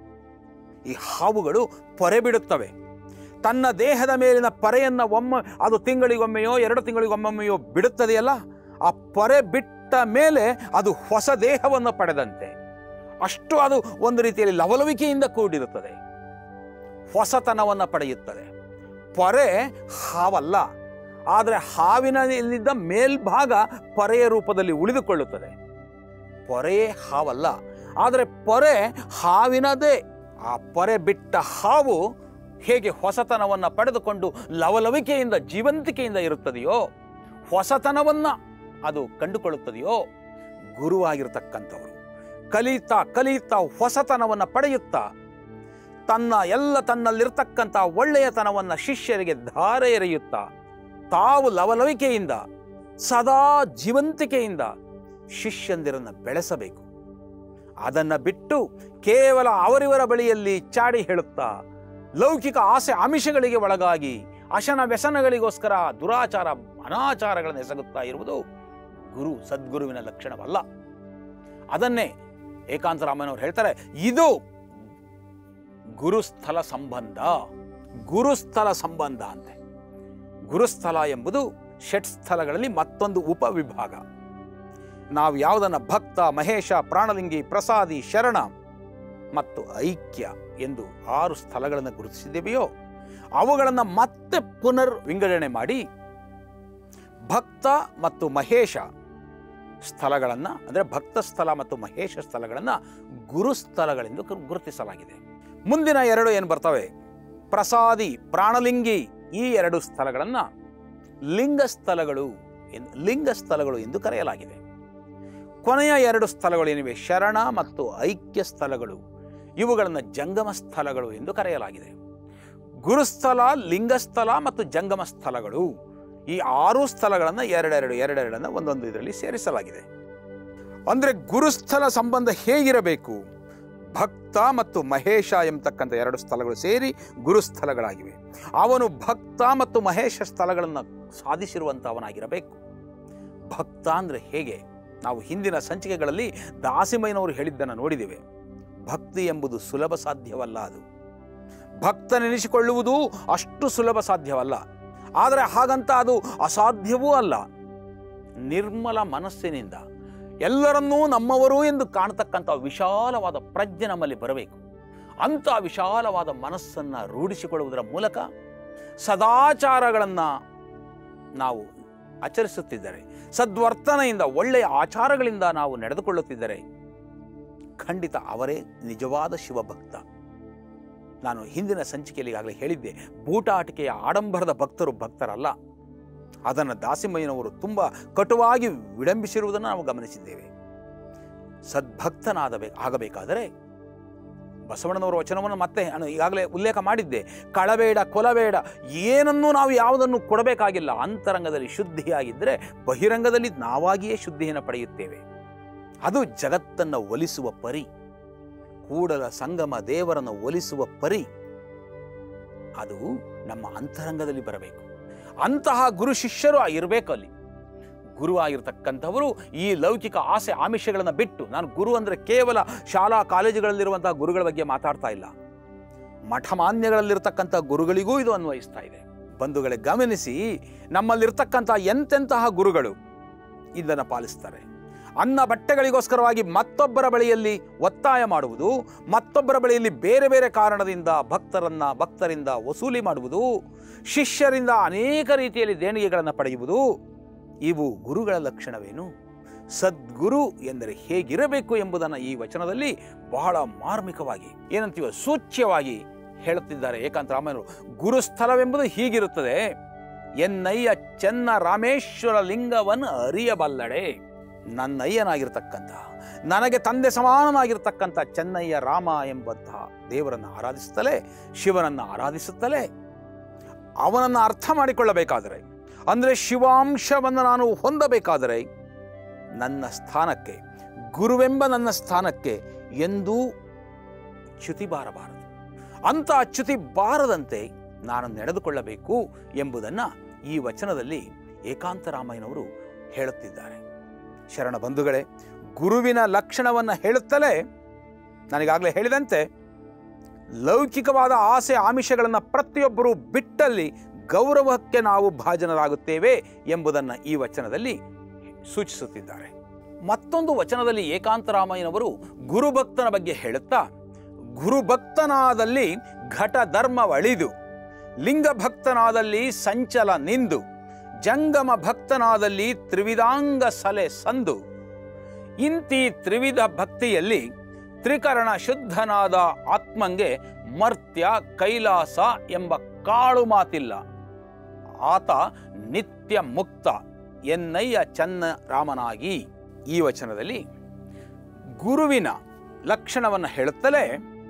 ಈ ಹಾವುಗಳು ಪೊರೆ ಬಿಡುತ್ತವೆ. ತನ್ನ ದೇಹದ ಮೇಲಿನ ಪೊರೆಯನ್ನು ಒಮ್ಮೆ ಅದು ತಿಂಗಳಿಗೊಮ್ಮೆಯೋ ಎರಡು ತಿಂಗಳಿಗೊಮ್ಮೆಯೋ ಬಿಡುತ್ತದೆಯಲ್ಲ, ಆ ಪೊರೆ ಬಿಟ್ಟ ಮೇಲೆ ಅದು ಹೊಸ ದೇಹವನ್ನು ಪಡೆದಂತೆ. ಅಷ್ಟು ಅದು ಒಂದು ರೀತಿಯಲ್ಲಿ ಲವಲವಿಕೆಯಿಂದ ಕೂಡಿರುತ್ತದೆ, ಹೊಸತನವನ್ನು ಪಡೆಯುತ್ತದೆ. ಪೊರೆ ಹಾವಲ್ಲ, ಆದರೆ ಹಾವಿನಲ್ಲಿದ್ದ ಮೇಲ್ಭಾಗ ಪೊರೆಯ ರೂಪದಲ್ಲಿ ಉಳಿದುಕೊಳ್ಳುತ್ತದೆ. ಪೊರೆಯೇ ಹಾವಲ್ಲ, ಆದರೆ ಪೊರೆ ಹಾವಿನದೇ. ಆ ಪೊರೆ ಬಿಟ್ಟ ಹಾವು ಹೇಗೆ ಹೊಸತನವನ್ನು ಪಡೆದುಕೊಂಡು ಲವಲವಿಕೆಯಿಂದ ಜೀವಂತಿಕೆಯಿಂದ ಇರುತ್ತದೆಯೋ, ಹೊಸತನವನ್ನು ಅದು ಕಂಡುಕೊಳ್ಳುತ್ತದೆಯೋ, ಗುರುವಾಗಿರ್ತಕ್ಕಂಥವರು ಕಲಿಯುತ್ತಾ ಕಲಿಯುತ್ತಾ ಹೊಸತನವನ್ನು ಪಡೆಯುತ್ತಾ ತನ್ನ ಎಲ್ಲ ತನ್ನಲ್ಲಿರ್ತಕ್ಕಂಥ ಒಳ್ಳೆಯತನವನ್ನು ಶಿಷ್ಯರಿಗೆ ಧಾರೆ ಎರೆಯುತ್ತಾ ತಾವು ಲವಲವಿಕೆಯಿಂದ ಸದಾ ಜೀವಂತಿಕೆಯಿಂದ ಶಿಷ್ಯಂದಿರನ್ನು ಬೆಳೆಸಬೇಕು. ಅದನ್ನು ಬಿಟ್ಟು ಕೇವಲ ಅವರಿವರ ಬಳಿಯಲ್ಲಿ ಚಾಡಿ ಹೇಳುತ್ತಾ ಲೌಕಿಕ ಆಸೆ ಆಮಿಷಗಳಿಗೆ ಒಳಗಾಗಿ ಅಶನ ವ್ಯಸನಗಳಿಗೋಸ್ಕರ ದುರಾಚಾರ ಅನಾಚಾರಗಳನ್ನು ಎಸಗುತ್ತಾ ಇರುವುದು ಗುರು ಸದ್ಗುರುವಿನ ಲಕ್ಷಣವಲ್ಲ. ಅದನ್ನೇ ಏಕಾಂತರಾಮಯ್ಯನವರು ಹೇಳ್ತಾರೆ, ಇದು ಗುರುಸ್ಥಲ ಸಂಬಂಧ. ಗುರುಸ್ಥಲ ಸಂಬಂಧ ಅಂತೆ. ಗುರುಸ್ಥಲ ಎಂಬುದು ಷಟ್ಸ್ಥಲಗಳಲ್ಲಿ ಮತ್ತೊಂದು ಉಪವಿಭಾಗ. ನಾವು ಯಾವುದನ್ನು ಭಕ್ತ, ಮಹೇಶ, ಪ್ರಾಣಲಿಂಗಿ, ಪ್ರಸಾದಿ, ಶರಣ ಮತ್ತು ಐಕ್ಯ ಎಂದು ಆರು ಸ್ಥಳಗಳನ್ನು ಗುರುತಿಸಿದ್ದೇವೆಯೋ ಅವುಗಳನ್ನು ಮತ್ತೆ ಪುನರ್ ವಿಂಗಡಣೆ ಮಾಡಿ ಭಕ್ತ ಮತ್ತು ಮಹೇಶ ಸ್ಥಳಗಳನ್ನು, ಅಂದರೆ ಭಕ್ತ ಸ್ಥಳ ಮತ್ತು ಮಹೇಶ ಸ್ಥಳಗಳನ್ನು ಗುರುಸ್ಥಳಗಳೆಂದು ಗುರುತಿಸಲಾಗಿದೆ. ಮುಂದಿನ ಎರಡು ಏನು ಬರ್ತವೆ, ಪ್ರಸಾದಿ, ಪ್ರಾಣಲಿಂಗಿ, ಈ ಎರಡು ಸ್ಥಳಗಳನ್ನು ಲಿಂಗಸ್ಥಳಗಳು ಎಂದು ಲಿಂಗಸ್ಥಳಗಳು ಎಂದು ಕರೆಯಲಾಗಿದೆ. ಕೊನೆಯ ಎರಡು ಸ್ಥಳಗಳು ಏನಿವೆ, ಶರಣ ಮತ್ತು ಐಕ್ಯ ಸ್ಥಳಗಳು, ಇವುಗಳನ್ನು ಜಂಗಮ ಸ್ಥಳಗಳು ಎಂದು ಕರೆಯಲಾಗಿದೆ. ಗುರುಸ್ಥಳ, ಲಿಂಗಸ್ಥಳ ಮತ್ತು ಜಂಗಮ ಸ್ಥಳಗಳು, ಈ ಆರು ಸ್ಥಳಗಳನ್ನು ಎರಡೆರಡು ಎರಡೆರಡನ್ನು ಒಂದೊಂದು ಇದರಲ್ಲಿ ಸೇರಿಸಲಾಗಿದೆ. ಅಂದರೆ ಗುರುಸ್ಥಳ ಸಂಬಂಧ ಹೇಗಿರಬೇಕು? ಭಕ್ತ ಮತ್ತು ಮಹೇಶ ಎಂಬತಕ್ಕಂಥ ಎರಡು ಸ್ಥಳಗಳು ಸೇರಿ ಗುರುಸ್ಥಳಗಳಾಗಿವೆ. ಅವನು ಭಕ್ತ ಮತ್ತು ಮಹೇಶ ಸ್ಥಳಗಳನ್ನು ಸಾಧಿಸಿರುವಂಥವನಾಗಿರಬೇಕು. ಭಕ್ತ ಅಂದರೆ ಹೇಗೆ? ನಾವು ಹಿಂದಿನ ಸಂಚಿಕೆಗಳಲ್ಲಿ ದಾಸಿಮಯ್ಯನವರು ಹೇಳಿದ್ದನ್ನು ನೋಡಿದ್ದೇವೆ. ಭಕ್ತಿ ಎಂಬುದು ಸುಲಭ ಸಾಧ್ಯವಲ್ಲ. ಅದು ಭಕ್ತನೆನಿಸಿಕೊಳ್ಳುವುದು ಅಷ್ಟು ಸುಲಭ ಸಾಧ್ಯವಲ್ಲ. ಆದರೆ ಹಾಗಂತ ಅದು ಅಸಾಧ್ಯವೂ ಅಲ್ಲ. ನಿರ್ಮಲ ಮನಸ್ಸಿನಿಂದ ಎಲ್ಲರನ್ನೂ ನಮ್ಮವರು ಎಂದು ಕಾಣತಕ್ಕಂಥ ವಿಶಾಲವಾದ ಪ್ರಜ್ಞೆ ನಮ್ಮಲ್ಲಿ ಬರಬೇಕು. ಅಂಥ ವಿಶಾಲವಾದ ಮನಸ್ಸನ್ನು ರೂಢಿಸಿಕೊಳ್ಳುವುದರ ಮೂಲಕ ಸದಾಚಾರಗಳನ್ನು ನಾವು ಆಚರಿಸುತ್ತಿದ್ದರೆ, ಸದ್ವರ್ತನೆಯಿಂದ ಒಳ್ಳೆಯ ಆಚಾರಗಳಿಂದ ನಾವು ನಡೆದುಕೊಳ್ಳುತ್ತಿದ್ದರೆ ಖಂಡಿತ ಅವರೇ ನಿಜವಾದ ಶಿವಭಕ್ತ. ನಾನು ಹಿಂದಿನ ಸಂಚಿಕೆಯಲ್ಲಿ ಈಗಾಗಲೇ ಹೇಳಿದ್ದೆ, ಬೂಟಾಟಿಕೆಯ ಆಡಂಬರದ ಭಕ್ತರು ಭಕ್ತರಲ್ಲ. ಅದನ್ನು ದಾಸಿಮಯ್ಯನವರು ತುಂಬ ಕಟುವಾಗಿ ವಿಡಂಬಿಸಿರುವುದನ್ನು ನಾವು ಗಮನಿಸಿದ್ದೇವೆ. ಸದ್ಭಕ್ತನಾದ ಆಗಬೇಕಾದರೆ ಬಸವಣ್ಣನವರ ವಚನವನ್ನು ಮತ್ತೆ ನಾನು ಈಗಾಗಲೇ ಉಲ್ಲೇಖ ಮಾಡಿದ್ದೆ. ಕಳಬೇಡ, ಕೊಲಬೇಡ, ಏನನ್ನೂ ನಾವು ಯಾವುದನ್ನು ಕೊಡಬೇಕಾಗಿಲ್ಲ. ಅಂತರಂಗದಲ್ಲಿ ಶುದ್ಧಿಯಾಗಿದ್ದರೆ ಬಹಿರಂಗದಲ್ಲಿ ನಾವಾಗಿಯೇ ಶುದ್ಧಿಯನ್ನು ಪಡೆಯುತ್ತೇವೆ. ಅದು ಜಗತ್ತನ್ನು ಒಲಿಸುವ ಪರಿ, ಕೂಡಲ ಸಂಗಮ ದೇವರನ್ನು ಒಲಿಸುವ ಪರಿ ಅದು ನಮ್ಮ ಅಂತರಂಗದಲ್ಲಿ ಬರಬೇಕು. ಅಂತಹ ಗುರು ಶಿಷ್ಯರು ಇರಬೇಕು. ಅಲ್ಲಿ ಗುರು ಆಗಿರ್ತಕ್ಕಂಥವರು ಈ ಲೌಕಿಕ ಆಸೆ ಆಮಿಷಗಳನ್ನು ಬಿಟ್ಟು, ನಾನು ಗುರು ಅಂದರೆ ಕೇವಲ ಶಾಲಾ ಕಾಲೇಜುಗಳಲ್ಲಿರುವಂತಹ ಗುರುಗಳ ಬಗ್ಗೆ ಮಾತಾಡ್ತಾ ಇಲ್ಲ, ಮಠಮಾನ್ಯಗಳಲ್ಲಿರ್ತಕ್ಕಂಥ ಗುರುಗಳಿಗೂ ಇದು ಅನ್ವಯಿಸ್ತಾ ಇದೆ. ಬಂಧುಗಳೇ, ಗಮನಿಸಿ, ನಮ್ಮಲ್ಲಿರ್ತಕ್ಕಂಥ ಎಂತೆಂತಹ ಗುರುಗಳು ಇದನ್ನು ಪಾಲಿಸ್ತಾರೆ. ಅನ್ನ ಬಟ್ಟೆಗಳಿಗೋಸ್ಕರವಾಗಿ ಮತ್ತೊಬ್ಬರ ಬಳಿಯಲ್ಲಿ ಒತ್ತಾಯ ಮಾಡುವುದು, ಮತ್ತೊಬ್ಬರ ಬಳಿಯಲ್ಲಿ ಬೇರೆ ಬೇರೆ ಕಾರಣದಿಂದ ಭಕ್ತರನ್ನ ಭಕ್ತರಿಂದ ವಸೂಲಿ ಮಾಡುವುದು, ಶಿಷ್ಯರಿಂದ ಅನೇಕ ರೀತಿಯಲ್ಲಿ ದೇಣಿಗೆಗಳನ್ನು ಪಡೆಯುವುದು, ಇವು ಗುರುಗಳ ಲಕ್ಷಣವೇನು? ಸದ್ಗುರು ಎಂದರೆ ಹೇಗಿರಬೇಕು ಎಂಬುದನ್ನು ಈ ವಚನದಲ್ಲಿ ಬಹಳ ಮಾರ್ಮಿಕವಾಗಿ, ಏನಂತೀವ, ಸೂಚ್ಯವಾಗಿ ಹೇಳುತ್ತಿದ್ದಾರೆ ಏಕಾಂತರಾಮಯ್ಯನವರು. ಗುರುಸ್ಥಳವೆಂಬುದು ಹೀಗಿರುತ್ತದೆ: ಎನ್ನಯ್ಯ ಚೆನ್ನ ರಾಮೇಶ್ವರ ಲಿಂಗವನ್ನು ಅರಿಯಬಲ್ಲಡೆ. ನನ್ನಯ್ಯನಾಗಿರ್ತಕ್ಕಂಥ, ನನಗೆ ತಂದೆ ಸಮಾನನಾಗಿರ್ತಕ್ಕಂಥ ಚೆನ್ನಯ್ಯ ರಾಮ ಎಂಬಂತಹ ದೇವರನ್ನು ಆರಾಧಿಸುತ್ತಲೇ, ಶಿವನನ್ನು ಆರಾಧಿಸುತ್ತಲೇ ಅವನನ್ನು ಅರ್ಥ ಮಾಡಿಕೊಳ್ಳಬೇಕಾದರೆ, ಅಂದರೆ ಶಿವಾಂಶವನ್ನು ನಾನು ಹೊಂದಬೇಕಾದರೆ ನನ್ನ ಸ್ಥಾನಕ್ಕೆ, ಗುರುವೆಂಬ ನನ್ನ ಸ್ಥಾನಕ್ಕೆ ಎಂದೂ ಚ್ಯುತಿ ಬಾರಬಾರದು. ಅಂಥ ಚ್ಯುತಿ ಬಾರದಂತೆ ನಾನು ನಡೆದುಕೊಳ್ಳಬೇಕು ಎಂಬುದನ್ನು ಈ ವಚನದಲ್ಲಿ ಏಕಾಂತರಾಮಯ್ಯನವರು ಹೇಳುತ್ತಿದ್ದಾರೆ. ಶರಣ ಬಂಧುಗಳೇ, ಗುರುವಿನ ಲಕ್ಷಣವನ್ನು ಹೇಳುತ್ತಲೇ ನನಗಾಗಲೇ ಹೇಳಿದಂತೆ ಲೌಕಿಕವಾದ ಆಸೆ ಆಮಿಷಗಳನ್ನು ಪ್ರತಿಯೊಬ್ಬರೂ ಬಿಟ್ಟಲ್ಲಿ ಗೌರವಕ್ಕೆ ನಾವು ಭಾಜನರಾಗುತ್ತೇವೆ ಎಂಬುದನ್ನು ಈ ವಚನದಲ್ಲಿ ಸೂಚಿಸುತ್ತಿದ್ದಾರೆ. ಮತ್ತೊಂದು ವಚನದಲ್ಲಿ ಏಕಾಂತರಾಮಯ್ಯನವರು ಗುರುಭಕ್ತನ ಬಗ್ಗೆ ಹೇಳುತ್ತಾ, ಗುರುಭಕ್ತನಾದಲ್ಲಿ ಘಟ ಧರ್ಮವಳಿದು, ಲಿಂಗಭಕ್ತನಾದಲ್ಲಿ ಸಂಚಲ ನಿಂದು, ಜಂಗಮ ಭಕ್ತನಾದಲ್ಲಿ ತ್ರಿವಿಧಾಂಗ ಸಲೆ ಸಂದು, ಇಂತಿ ತ್ರಿವಿಧ ಭಕ್ತಿಯಲ್ಲಿ ತ್ರಿಕರಣ ಶುದ್ಧನಾದ ಆತ್ಮಂಗೆ ಮರ್ತ್ಯ ಕೈಲಾಸ ಎಂಬ ಕಾಳು ಮಾತಿಲ್ಲ, ಆತ ನಿತ್ಯ ಮುಕ್ತ ಎನ್ನಯ್ಯ ಚನ್ನ ರಾಮನಾಗಿ. ಈ ವಚನದಲ್ಲಿ ಗುರುವಿನ ಲಕ್ಷಣವನ್ನು ಹೇಳುತ್ತಲೇ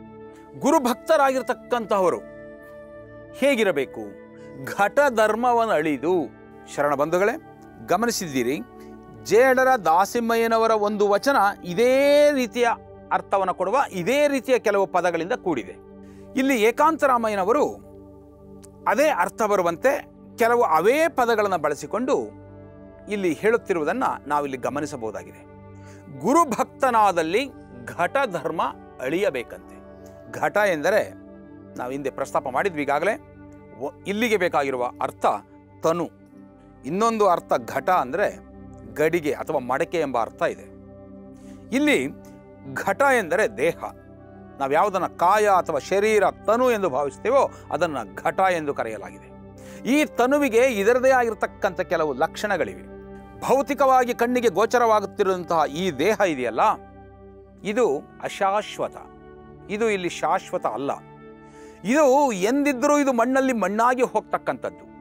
ಗುರುಭಕ್ತರಾಗಿರ್ತಕ್ಕಂತಹವರು ಹೇಗಿರಬೇಕು? ಘಟ ಧರ್ಮವನ್ನು ಅಳಿದು. ಶರಣ ಬಂಧುಗಳೇ, ಗಮನಿಸಿದ್ದೀರಿ, ಜೇಡರ ದಾಸಿಮಯ್ಯನವರ ಒಂದು ವಚನ ಇದೇ ರೀತಿಯ ಅರ್ಥವನ್ನು ಕೊಡುವ, ಇದೇ ರೀತಿಯ ಕೆಲವು ಪದಗಳಿಂದ ಕೂಡಿದೆ. ಇಲ್ಲಿ ಏಕಾಂತರಾಮಯ್ಯನವರು ಅದೇ ಅರ್ಥ ಬರುವಂತೆ ಕೆಲವು ಅವೇ ಪದಗಳನ್ನು ಬಳಸಿಕೊಂಡು ಇಲ್ಲಿ ಹೇಳುತ್ತಿರುವುದನ್ನು ನಾವಿಲ್ಲಿ ಗಮನಿಸಬಹುದಾಗಿದೆ. ಗುರುಭಕ್ತನಾದಲ್ಲಿ ಘಟ ಧರ್ಮ ಅಳಿಯಬೇಕಂತೆ. ಘಟ ಎಂದರೆ ನಾವು ಹಿಂದೆ ಪ್ರಸ್ತಾಪ ಮಾಡಿದ್ವಿ ಈಗಾಗಲೇ, ಇಲ್ಲಿಗೆ ಬೇಕಾಗಿರುವ ಅರ್ಥ ತನು. ಇನ್ನೊಂದು ಅರ್ಥ ಘಟ ಅಂದರೆ ಗಡಿಗೆ ಅಥವಾ ಮಡಕೆ ಎಂಬ ಅರ್ಥ ಇದೆ. ಇಲ್ಲಿ ಘಟ ಎಂದರೆ ದೇಹ. ನಾವು ಯಾವುದನ್ನು ಕಾಯ ಅಥವಾ ಶರೀರ, ತನು ಎಂದು ಭಾವಿಸ್ತೇವೋ ಅದನ್ನು ಘಟ ಎಂದು ಕರೆಯಲಾಗಿದೆ. ಈ ತನುವಿಗೆ ಇದರದೇ ಆಗಿರತಕ್ಕಂಥ ಕೆಲವು ಲಕ್ಷಣಗಳಿವೆ. ಭೌತಿಕವಾಗಿ ಕಣ್ಣಿಗೆ ಗೋಚರವಾಗುತ್ತಿರುವಂತಹ ಈ ದೇಹ ಇದೆಯಲ್ಲ, ಇದು ಅಶಾಶ್ವತ. ಇದು ಇಲ್ಲಿ ಶಾಶ್ವತ ಅಲ್ಲ. ಇದು ಎಂದಿದ್ದರೂ ಇದು ಮಣ್ಣಲ್ಲಿ ಮಣ್ಣಾಗಿ ಹೋಗ್ತಕ್ಕಂಥದ್ದು.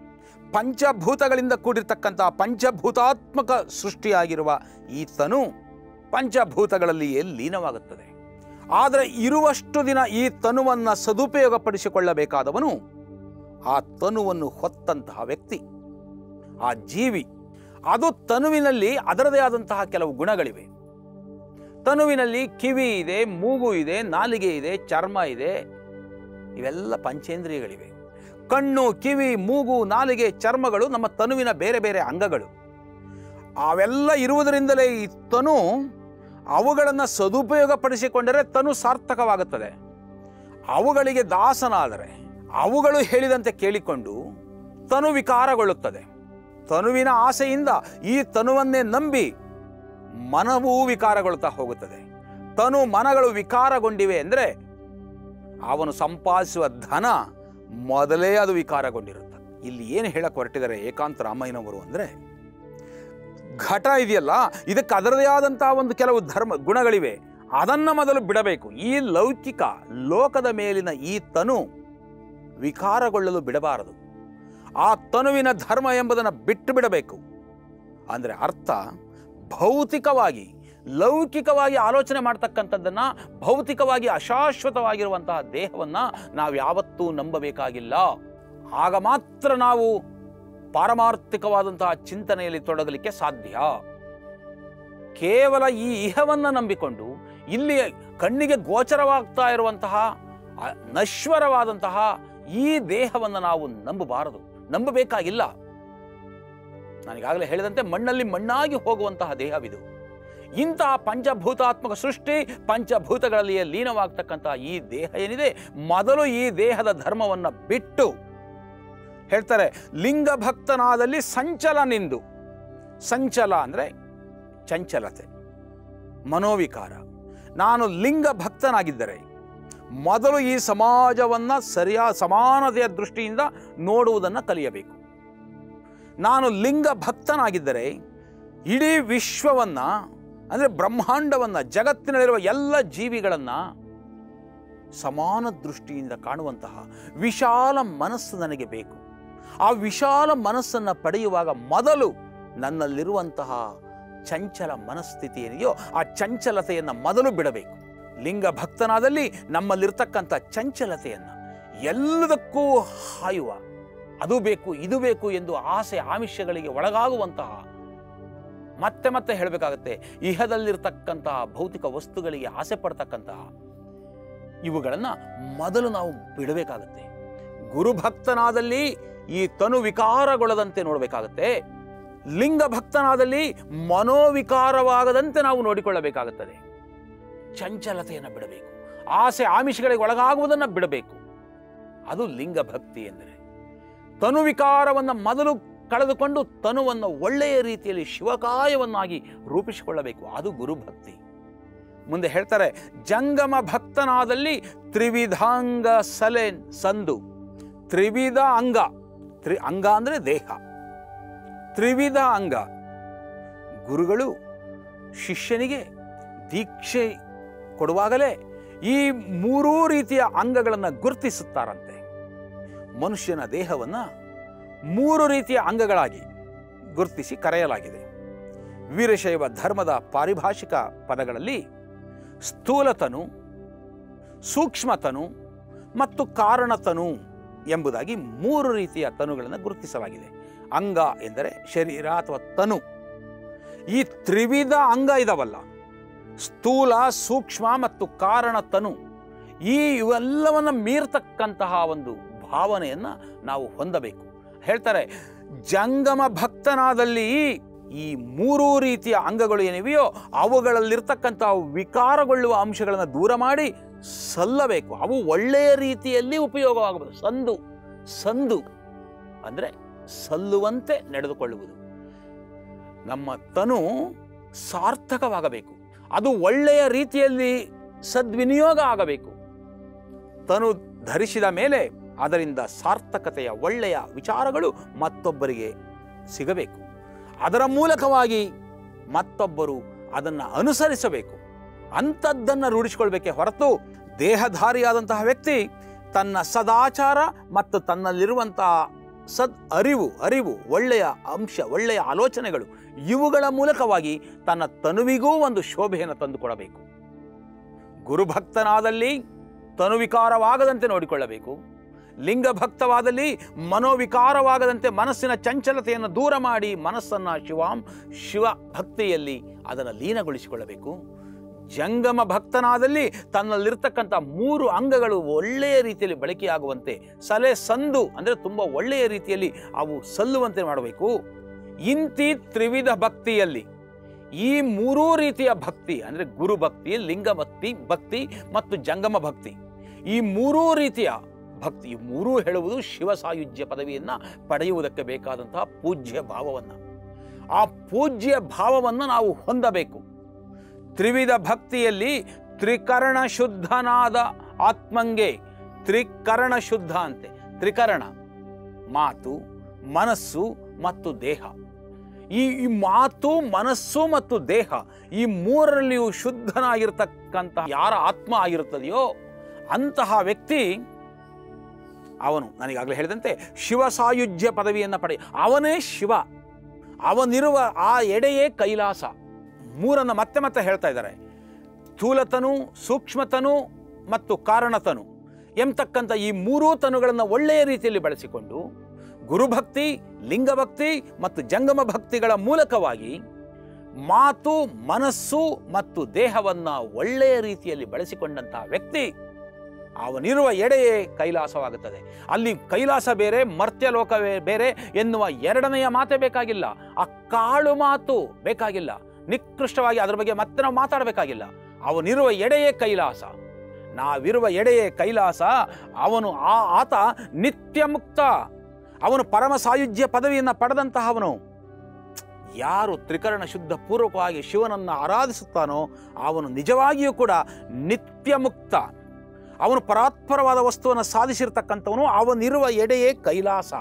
ಪಂಚಭೂತಗಳಿಂದ ಕೂಡಿರ್ತಕ್ಕಂಥ ಪಂಚಭೂತಾತ್ಮಕ ಸೃಷ್ಟಿಯಾಗಿರುವ ಈ ತನು ಪಂಚಭೂತಗಳಲ್ಲಿಯೇ ಲೀನವಾಗುತ್ತದೆ. ಆದರೆ ಇರುವಷ್ಟು ದಿನ ಈ ತನುವನ್ನು ಸದುಪಯೋಗಪಡಿಸಿಕೊಳ್ಳಬೇಕಾದವನು ಆ ತನುವನ್ನು ಹೊತ್ತಂತಹ ವ್ಯಕ್ತಿ, ಆ ಜೀವಿ. ಅದು ತನುವಿನಲ್ಲಿ ಅದರದೇ ಆದಂತಹ ಕೆಲವು ಗುಣಗಳಿವೆ. ತನುವಿನಲ್ಲಿ ಕಿವಿ ಇದೆ, ಮೂಗು ಇದೆ, ನಾಲಿಗೆ ಇದೆ, ಚರ್ಮ ಇದೆ. ಇವೆಲ್ಲ ಪಂಚೇಂದ್ರಿಯಗಳಿವೆ. ಕಣ್ಣು, ಕಿವಿ, ಮೂಗು, ನಾಲಿಗೆ, ಚರ್ಮಗಳು ನಮ್ಮ ತನುವಿನ ಬೇರೆ ಬೇರೆ ಅಂಗಗಳು. ಅವೆಲ್ಲ ಇರುವುದರಿಂದಲೇ ಈ ತನು ಅವುಗಳನ್ನು ಸದುಪಯೋಗಪಡಿಸಿಕೊಂಡರೆ ತನು ಸಾರ್ಥಕವಾಗುತ್ತದೆ. ಅವುಗಳಿಗೆ ದಾಸನಾದರೆ ಅವುಗಳು ಹೇಳಿದಂತೆ ಕೇಳಿಕೊಂಡು ತನು ವಿಕಾರಗೊಳ್ಳುತ್ತದೆ. ತನುವಿನ ಆಸೆಯಿಂದ ಈ ತನುವನ್ನೇ ನಂಬಿ ಮನವೂ ವಿಕಾರಗೊಳ್ಳುತ್ತಾ ಹೋಗುತ್ತದೆ. ತನು ಮನಗಳು ವಿಕಾರಗೊಂಡಿವೆ ಅಂದರೆ ಅವನು ಸಂಪಾದಿಸುವ ಧನ ಮೊದಲೇ ಅದು ವಿಕಾರಗೊಂಡಿರುತ್ತೆ. ಇಲ್ಲಿ ಏನು ಹೇಳಕ್ಕೆ ಹೊರಟಿದ್ದಾರೆ ಏಕಾಂತ ರಾಮಯ್ಯನವರು ಅಂದರೆ, ಘಟ ಇದೆಯಲ್ಲ, ಇದಕ್ಕೆ ಅದರದೇ ಆದಂತಹ ಒಂದು ಕೆಲವು ಧರ್ಮ ಗುಣಗಳಿವೆ, ಅದನ್ನು ಮೊದಲು ಬಿಡಬೇಕು. ಈ ಲೌಕಿಕ ಲೋಕದ ಮೇಲಿನ ಈ ತನು ವಿಕಾರಗೊಳ್ಳಲು ಬಿಡಬಾರದು. ಆ ತನುವಿನ ಧರ್ಮ ಎಂಬುದನ್ನು ಬಿಟ್ಟು ಬಿಡಬೇಕು. ಅಂದರೆ ಅರ್ಥ, ಭೌತಿಕವಾಗಿ ಲೌಕಿಕವಾಗಿ ಆಲೋಚನೆ ಮಾಡ್ತಕ್ಕಂಥದ್ದನ್ನು, ಭೌತಿಕವಾಗಿ ಅಶಾಶ್ವತವಾಗಿರುವಂತಹ ದೇಹವನ್ನು ನಾವು ಯಾವತ್ತೂ ನಂಬಬೇಕಾಗಿಲ್ಲ. ಆಗ ಮಾತ್ರ ನಾವು ಪಾರಮಾರ್ಥಿಕವಾದಂತಹ ಚಿಂತನೆಯಲ್ಲಿ ತೊಡಗಲಿಕ್ಕೆ ಸಾಧ್ಯ. ಕೇವಲ ಈ ಇಹವನ್ನು ನಂಬಿಕೊಂಡು ಇಲ್ಲಿ ಕಣ್ಣಿಗೆ ಗೋಚರವಾಗ್ತಾ ಇರುವಂತಹ ನಶ್ವರವಾದಂತಹ ಈ ದೇಹವನ್ನು ನಾವು ನಂಬಬಾರದು, ನಂಬಬೇಕಾಗಿಲ್ಲ. ನಾನೀಗಾಗಲೇ ಹೇಳಿದಂತೆ ಮಣ್ಣಲ್ಲಿ ಮಣ್ಣಾಗಿ ಹೋಗುವಂತಹ ದೇಹವಿದು. ಇಂತಹ ಪಂಚಭೂತಾತ್ಮಕ ಸೃಷ್ಟಿ, ಪಂಚಭೂತಗಳಲ್ಲಿಯೇ ಲೀನವಾಗ್ತಕ್ಕಂತಹ ಈ ದೇಹ ಏನಿದೆ, ಮೊದಲು ಈ ದೇಹದ ಧರ್ಮವನ್ನು ಬಿಟ್ಟು ಹೇಳ್ತಾರೆ, ಲಿಂಗಭಕ್ತನಾದಲ್ಲಿ ಸಂಚಲ ನಿಂದು. ಸಂಚಲ ಅಂದರೆ ಚಂಚಲತೆ, ಮನೋವಿಕಾರ. ನಾನು ಲಿಂಗ ಭಕ್ತನಾಗಿದ್ದರೆ ಮೊದಲು ಈ ಸಮಾಜವನ್ನು ಸರಿಯಾದ ಸಮಾನತೆಯ ದೃಷ್ಟಿಯಿಂದ ನೋಡುವುದನ್ನು ಕಲಿಯಬೇಕು. ನಾನು ಲಿಂಗ ಭಕ್ತನಾಗಿದ್ದರೆ ಇಡೀ ವಿಶ್ವವನ್ನು ಅಂದರೆ ಬ್ರಹ್ಮಾಂಡವನ್ನು, ಜಗತ್ತಿನಲ್ಲಿರುವ ಎಲ್ಲ ಜೀವಿಗಳನ್ನು ಸಮಾನ ದೃಷ್ಟಿಯಿಂದ ಕಾಣುವಂತಹ ವಿಶಾಲ ಮನಸ್ಸು ನನಗೆ ಬೇಕು. ಆ ವಿಶಾಲ ಮನಸ್ಸನ್ನು ಪಡೆಯುವಾಗ ಮೊದಲು ನನ್ನಲ್ಲಿರುವಂತಹ ಚಂಚಲ ಮನಸ್ಥಿತಿ ಏನಿದೆಯೋ ಆ ಚಂಚಲತೆಯನ್ನು ಮೊದಲು ಬಿಡಬೇಕು. ಲಿಂಗ ಭಕ್ತನಾದಲ್ಲಿ ನಮ್ಮಲ್ಲಿರ್ತಕ್ಕಂಥ ಚಂಚಲತೆಯನ್ನು, ಎಲ್ಲದಕ್ಕೂ ಹಾಯುವ, ಅದು ಬೇಕು ಇದು ಬೇಕು ಎಂದು ಆಸೆ ಆಮಿಷಗಳಿಗೆ ಒಳಗಾಗುವಂತಹ, ಮತ್ತೆ ಮತ್ತೆ ಹೇಳಬೇಕಾಗತ್ತೆ, ಇಹದಲ್ಲಿರ್ತಕ್ಕಂತಹ ಭೌತಿಕ ವಸ್ತುಗಳಿಗೆ ಆಸೆ ಪಡ್ತಕ್ಕಂತಹ ಇವುಗಳನ್ನು ಮೊದಲು ನಾವು ಬಿಡಬೇಕಾಗತ್ತೆ. ಗುರುಭಕ್ತನಾದಲ್ಲಿ ಈ ತನು ವಿಕಾರಗೊಳ್ಳದಂತೆ ನೋಡಬೇಕಾಗತ್ತೆ. ಲಿಂಗ ಭಕ್ತನಾದಲ್ಲಿ ಮನೋವಿಕಾರವಾಗದಂತೆ ನಾವು ನೋಡಿಕೊಳ್ಳಬೇಕಾಗುತ್ತದೆ. ಚಂಚಲತೆಯನ್ನು ಬಿಡಬೇಕು, ಆಸೆ ಆಮಿಷಗಳಿಗೆ ಒಳಗಾಗುವುದನ್ನು ಬಿಡಬೇಕು. ಅದು ಲಿಂಗ ಭಕ್ತಿ ಎಂದರೆ. ತನು ವಿಕಾರವನ್ನು ಮೊದಲು ಕಳೆದುಕೊಂಡು ತನುವನ್ನು ಒಳ್ಳೆಯ ರೀತಿಯಲ್ಲಿ ಶಿವಕಾಯವನ್ನಾಗಿ ರೂಪಿಸಿಕೊಳ್ಳಬೇಕು. ಅದು ಗುರುಭಕ್ತಿ. ಮುಂದೆ ಹೇಳ್ತಾರೆ, ಜಂಗಮ ಭಕ್ತನಾದಲ್ಲಿ ತ್ರಿವಿಧಾಂಗ ಸಲೆ ಸಂದು. ತ್ರಿವಿಧ ಅಂಗ, ತ್ರಿ ಅಂಗ ಅಂದರೆ ದೇಹ, ತ್ರಿವಿಧ ಅಂಗ. ಗುರುಗಳು ಶಿಷ್ಯನಿಗೆ ದೀಕ್ಷೆ ಕೊಡುವಾಗಲೇ ಈ ಮೂರೂ ರೀತಿಯ ಅಂಗಗಳನ್ನು ಗುರುತಿಸುತ್ತಾರಂತೆ. ಮನುಷ್ಯನ ದೇಹವನ್ನು ಮೂರು ರೀತಿಯ ಅಂಗಗಳಾಗಿ ಗುರುತಿಸಿ ಕರೆಯಲಾಗಿದೆ. ವೀರಶೈವ ಧರ್ಮದ ಪಾರಿಭಾಷಿಕ ಪದಗಳಲ್ಲಿ ಸ್ಥೂಲತನು, ಸೂಕ್ಷ್ಮತನು ಮತ್ತು ಕಾರಣತನು ಎಂಬುದಾಗಿ ಮೂರು ರೀತಿಯ ತನುಗಳನ್ನು ಗುರುತಿಸಲಾಗಿದೆ. ಅಂಗ ಎಂದರೆ ಶರೀರ ಅಥವಾ ತನು. ಈ ತ್ರಿವಿಧ ಅಂಗ ಇದಾವಲ್ಲ, ಸ್ಥೂಲ, ಸೂಕ್ಷ್ಮ ಮತ್ತು ಕಾರಣ ತನು, ಈ ಇವೆಲ್ಲವನ್ನು ಮೀರ್ತಕ್ಕಂತಹ ಒಂದು ಭಾವನೆಯನ್ನು ನಾವು ಹೊಂದಬೇಕು. ಹೇಳ್ತಾರೆ, ಜಂಗಮ ಭಕ್ತನಾದಲ್ಲಿ ಈ ಮೂರೂ ರೀತಿಯ ಅಂಗಗಳು ಏನಿವೆಯೋ ಅವುಗಳಲ್ಲಿರ್ತಕ್ಕಂಥ ವಿಕಾರಗೊಳ್ಳುವ ಅಂಶಗಳನ್ನು ದೂರ ಮಾಡಿ ಸಲ್ಲಬೇಕು. ಅವು ಒಳ್ಳೆಯ ರೀತಿಯಲ್ಲಿ ಉಪಯೋಗವಾಗಬಹುದು. ಸಂದು, ಸಂದು ಅಂದರೆ ಸಲ್ಲುವಂತೆ ನಡೆದುಕೊಳ್ಳುವುದು. ನಮ್ಮ ತನು ಸಾರ್ಥಕವಾಗಬೇಕು, ಅದು ಒಳ್ಳೆಯ ರೀತಿಯಲ್ಲಿ ಸದ್ವಿನಿಯೋಗ ಆಗಬೇಕು. ತನು ಧರಿಸಿದ ಮೇಲೆ ಅದರಿಂದ ಸಾರ್ಥಕತೆಯ ಒಳ್ಳೆಯ ವಿಚಾರಗಳು ಮತ್ತೊಬ್ಬರಿಗೆ ಸಿಗಬೇಕು. ಅದರ ಮೂಲಕವಾಗಿ ಮತ್ತೊಬ್ಬರು ಅದನ್ನು ಅನುಸರಿಸಬೇಕು. ಅಂಥದ್ದನ್ನು ರೂಢಿಸಿಕೊಳ್ಬೇಕೇ ಹೊರತು ದೇಹಧಾರಿಯಾದಂತಹ ವ್ಯಕ್ತಿ ತನ್ನ ಸದಾಚಾರ ಮತ್ತು ತನ್ನಲ್ಲಿರುವಂತಹ ಸದ್ ಅರಿವು ಅರಿವು ಒಳ್ಳೆಯ ಅಂಶ, ಒಳ್ಳೆಯ ಆಲೋಚನೆಗಳು, ಇವುಗಳ ಮೂಲಕವಾಗಿ ತನ್ನ ತನುವಿಗೂ ಒಂದು ಶೋಭೆಯನ್ನು ತಂದುಕೊಡಬೇಕು. ಗುರುಭಕ್ತನಾದಲ್ಲಿ ತನುವಿಕಾರವಾಗದಂತೆ ನೋಡಿಕೊಳ್ಳಬೇಕು. ಲಿಂಗಭಕ್ತವಾದಲ್ಲಿ ಮನೋವಿಕಾರವಾಗದಂತೆ ಮನಸ್ಸಿನ ಚಂಚಲತೆಯನ್ನು ದೂರ ಮಾಡಿ ಮನಸ್ಸನ್ನು ಶಿವಾಂ ಶಿವ ಭಕ್ತಿಯಲ್ಲಿ ಅದನ್ನು ಲೀನಗೊಳಿಸಿಕೊಳ್ಳಬೇಕು. ಜಂಗಮ ಭಕ್ತನಾದಲ್ಲಿ ತನ್ನಲ್ಲಿರ್ತಕ್ಕಂಥ ಮೂರು ಅಂಗಗಳು ಒಳ್ಳೆಯ ರೀತಿಯಲ್ಲಿ ಬಳಕೆಯಾಗುವಂತೆ, ಸಲೆ ಸಂದು ಅಂದರೆ ತುಂಬ ಒಳ್ಳೆಯ ರೀತಿಯಲ್ಲಿ ಅವು ಸಲ್ಲುವಂತೆ ಮಾಡಬೇಕು. ಇಂತಿ ತ್ರಿವಿಧ ಭಕ್ತಿಯಲ್ಲಿ ಈ ಮೂರೂ ರೀತಿಯ ಭಕ್ತಿ ಅಂದರೆ ಗುರುಭಕ್ತಿ, ಲಿಂಗಭಕ್ತಿ ಭಕ್ತಿ ಮತ್ತು ಜಂಗಮ ಭಕ್ತಿ, ಈ ಮೂರೂ ರೀತಿಯ ಭಕ್ತಿ, ಈ ಮೂರೂ ಹೇಳುವುದು ಶಿವ ಸಾಯುಜ್ಯ ಪದವಿಯನ್ನು ಪಡೆಯುವುದಕ್ಕೆ ಬೇಕಾದಂತಹ ಪೂಜ್ಯ ಭಾವವನ್ನು, ಆ ಪೂಜ್ಯ ಭಾವವನ್ನು ನಾವು ಹೊಂದಬೇಕು. ತ್ರಿವಿಧ ಭಕ್ತಿಯಲ್ಲಿ ತ್ರಿಕರಣ ಶುದ್ಧನಾದ ಆತ್ಮಂಗೆ, ತ್ರಿಕರಣ ಶುದ್ಧ ಅಂತೆ, ತ್ರಿಕರಣ ಮಾತು, ಮನಸ್ಸು ಮತ್ತು ದೇಹ. ಈ ಮಾತು, ಮನಸ್ಸು ಮತ್ತು ದೇಹ ಈ ಮೂರರಲ್ಲಿಯೂ ಶುದ್ಧನಾಗಿರ್ತಕ್ಕಂಥ ಯಾರ ಆತ್ಮ ಆಗಿರುತ್ತದೆಯೋ ಅಂತಹ ವ್ಯಕ್ತಿ ಅವನು, ನನಗಾಗಲೇ ಹೇಳಿದಂತೆ, ಶಿವ ಸಾಯುಜ್ಯ ಪದವಿಯನ್ನು ಪಡೆ, ಅವನೇ ಶಿವ, ಅವನಿರುವ ಆ ಎಡೆಯೇ ಕೈಲಾಸ. ಮೂರನ್ನು ಮತ್ತೆ ಮತ್ತೆ ಹೇಳ್ತಾ ಇದ್ದಾರೆ. ಸ್ಥೂಲತನು, ಸೂಕ್ಷ್ಮತನು ಮತ್ತು ಕಾರಣತನು ಎಂಬತಕ್ಕಂಥ ಈ ಮೂರೂ ತನುಗಳನ್ನು ಒಳ್ಳೆಯ ರೀತಿಯಲ್ಲಿ ಬಳಸಿಕೊಂಡು ಗುರುಭಕ್ತಿ, ಲಿಂಗಭಕ್ತಿ ಮತ್ತು ಜಂಗಮ ಭಕ್ತಿಗಳ ಮೂಲಕವಾಗಿ ಮಾತು, ಮನಸ್ಸು ಮತ್ತು ದೇಹವನ್ನು ಒಳ್ಳೆಯ ರೀತಿಯಲ್ಲಿ ಬಳಸಿಕೊಂಡಂತಹ ವ್ಯಕ್ತಿ ಅವನಿರುವ ಎಡೆಯೇ ಕೈಲಾಸವಾಗುತ್ತದೆ. ಅಲ್ಲಿ ಕೈಲಾಸ ಬೇರೆ, ಮರ್ತ್ಯಲೋಕವೇ ಬೇರೆ ಎನ್ನುವ ಎರಡನೆಯ ಮಾತೇ ಬೇಕಾಗಿಲ್ಲ. ಆ ಕಾಳು ಮಾತು ಬೇಕಾಗಿಲ್ಲ. ನಿಕೃಷ್ಟವಾಗಿ ಅದರ ಬಗ್ಗೆ ಮತ್ತೆ ನಾವು ಮಾತಾಡಬೇಕಾಗಿಲ್ಲ. ಅವನಿರುವ ಎಡೆಯೇ ಕೈಲಾಸ, ನಾವಿರುವ ಎಡೆಯೇ ಕೈಲಾಸ. ಅವನು ಆ ಆತ ನಿತ್ಯ ಮುಕ್ತ, ಅವನು ಪರಮ ಸಾಯುಜ್ಯ ಪದವಿಯನ್ನು ಪಡೆದಂತಹವನು. ಯಾರು ತ್ರಿಕರಣ ಶುದ್ಧ ಪೂರ್ವಕವಾಗಿ ಶಿವನನ್ನು ಆರಾಧಿಸುತ್ತಾನೋ ಅವನು ನಿಜವಾಗಿಯೂ ಕೂಡ ನಿತ್ಯ ಮುಕ್ತ. ಅವನು ಪರಾತ್ಪರವಾದ ವಸ್ತುವನ್ನು ಸಾಧಿಸಿರ್ತಕ್ಕಂಥವನು. ಅವನಿರುವ ಎಡೆಯೇ ಕೈಲಾಸ.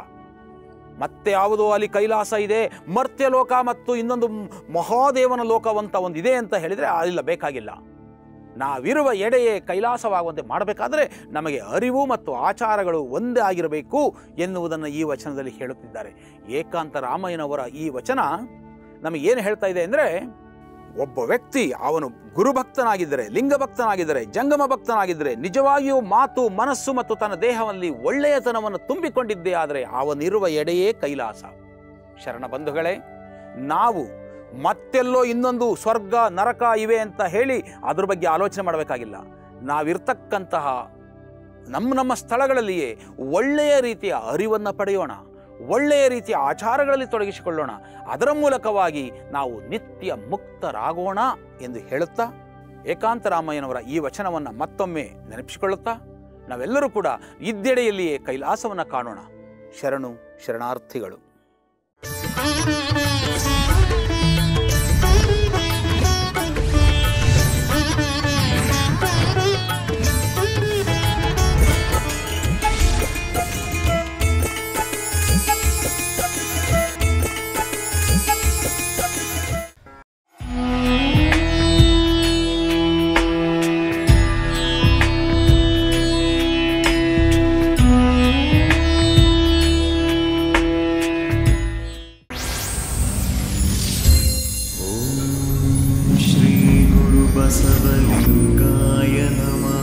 ಮತ್ತೆ ಯಾವುದೋ ಅಲ್ಲಿ ಕೈಲಾಸ ಇದೆ, ಮರ್ತ್ಯ ಲೋಕ ಮತ್ತು ಇನ್ನೊಂದು ಮಹಾದೇವನ ಲೋಕವಂತ ಒಂದಿದೆ ಅಂತ ಹೇಳಿದರೆ ಅಲ್ಲಿಲ್ಲ, ಬೇಕಾಗಿಲ್ಲ. ನಾವಿರುವ ಎಡೆಯೇ ಕೈಲಾಸವಾಗುವಂತೆ ಮಾಡಬೇಕಾದ್ರೆ ನಮಗೆ ಅರಿವು ಮತ್ತು ಆಚಾರಗಳು ಒಂದೇ ಆಗಿರಬೇಕು ಎನ್ನುವುದನ್ನು ಈ ವಚನದಲ್ಲಿ ಹೇಳುತ್ತಿದ್ದಾರೆ. ಏಕಾಂತ ರಾಮಯ್ಯನವರ ಈ ವಚನ ನಮಗೇನು ಹೇಳ್ತಾ ಇದೆ ಅಂದರೆ, ಒಬ್ಬ ವ್ಯಕ್ತಿ ಅವನು ಗುರುಭಕ್ತನಾಗಿದ್ದರೆ, ಲಿಂಗಭಕ್ತನಾಗಿದ್ದರೆ, ಜಂಗಮ ಭಕ್ತನಾಗಿದ್ದರೆ, ನಿಜವಾಗಿಯೂ ಮಾತು, ಮನಸ್ಸು ಮತ್ತು ತನ್ನ ದೇಹದಲ್ಲಿ ಒಳ್ಳೆಯತನವನ್ನು ತುಂಬಿಕೊಂಡಿದ್ದೇ ಆದರೆ ಅವನಿರುವ ಎಡೆಯೇ ಕೈಲಾಸ. ಶರಣ ಬಂಧುಗಳೇ, ನಾವು ಮತ್ತೆಲ್ಲೋ ಇನ್ನೊಂದು ಸ್ವರ್ಗ ನರಕ ಇವೆ ಅಂತ ಹೇಳಿ ಅದ್ರ ಬಗ್ಗೆ ಆಲೋಚನೆ ಮಾಡಬೇಕಾಗಿಲ್ಲ. ನಾವಿರ್ತಕ್ಕಂತಹ ನಮ್ಮ ನಮ್ಮ ಸ್ಥಳಗಳಲ್ಲಿಯೇ ಒಳ್ಳೆಯ ರೀತಿಯ ಅರಿವನ್ನು ಪಡೆಯೋಣ, ಒಳ್ಳೆಯ ರೀತಿಯ ಆಚಾರಗಳಲ್ಲಿ ತೊಡಗಿಸಿಕೊಳ್ಳೋಣ. ಅದರ ಮೂಲಕವಾಗಿ ನಾವು ನಿತ್ಯ ಮುಕ್ತರಾಗೋಣ ಎಂದು ಹೇಳುತ್ತಾ, ಏಕಾಂತರಾಮಯ್ಯನವರ ಈ ವಚನವನ್ನು ಮತ್ತೊಮ್ಮೆ ನೆನಪಿಸಿಕೊಳ್ಳುತ್ತಾ ನಾವೆಲ್ಲರೂ ಕೂಡ ಇದ್ದೆಡೆಯಲ್ಲಿಯೇ ಕೈಲಾಸವನ್ನು ಕಾಣೋಣ. ಶರಣು ಶರಣಾರ್ಥಿಗಳು. बसवलिंगाय नमः।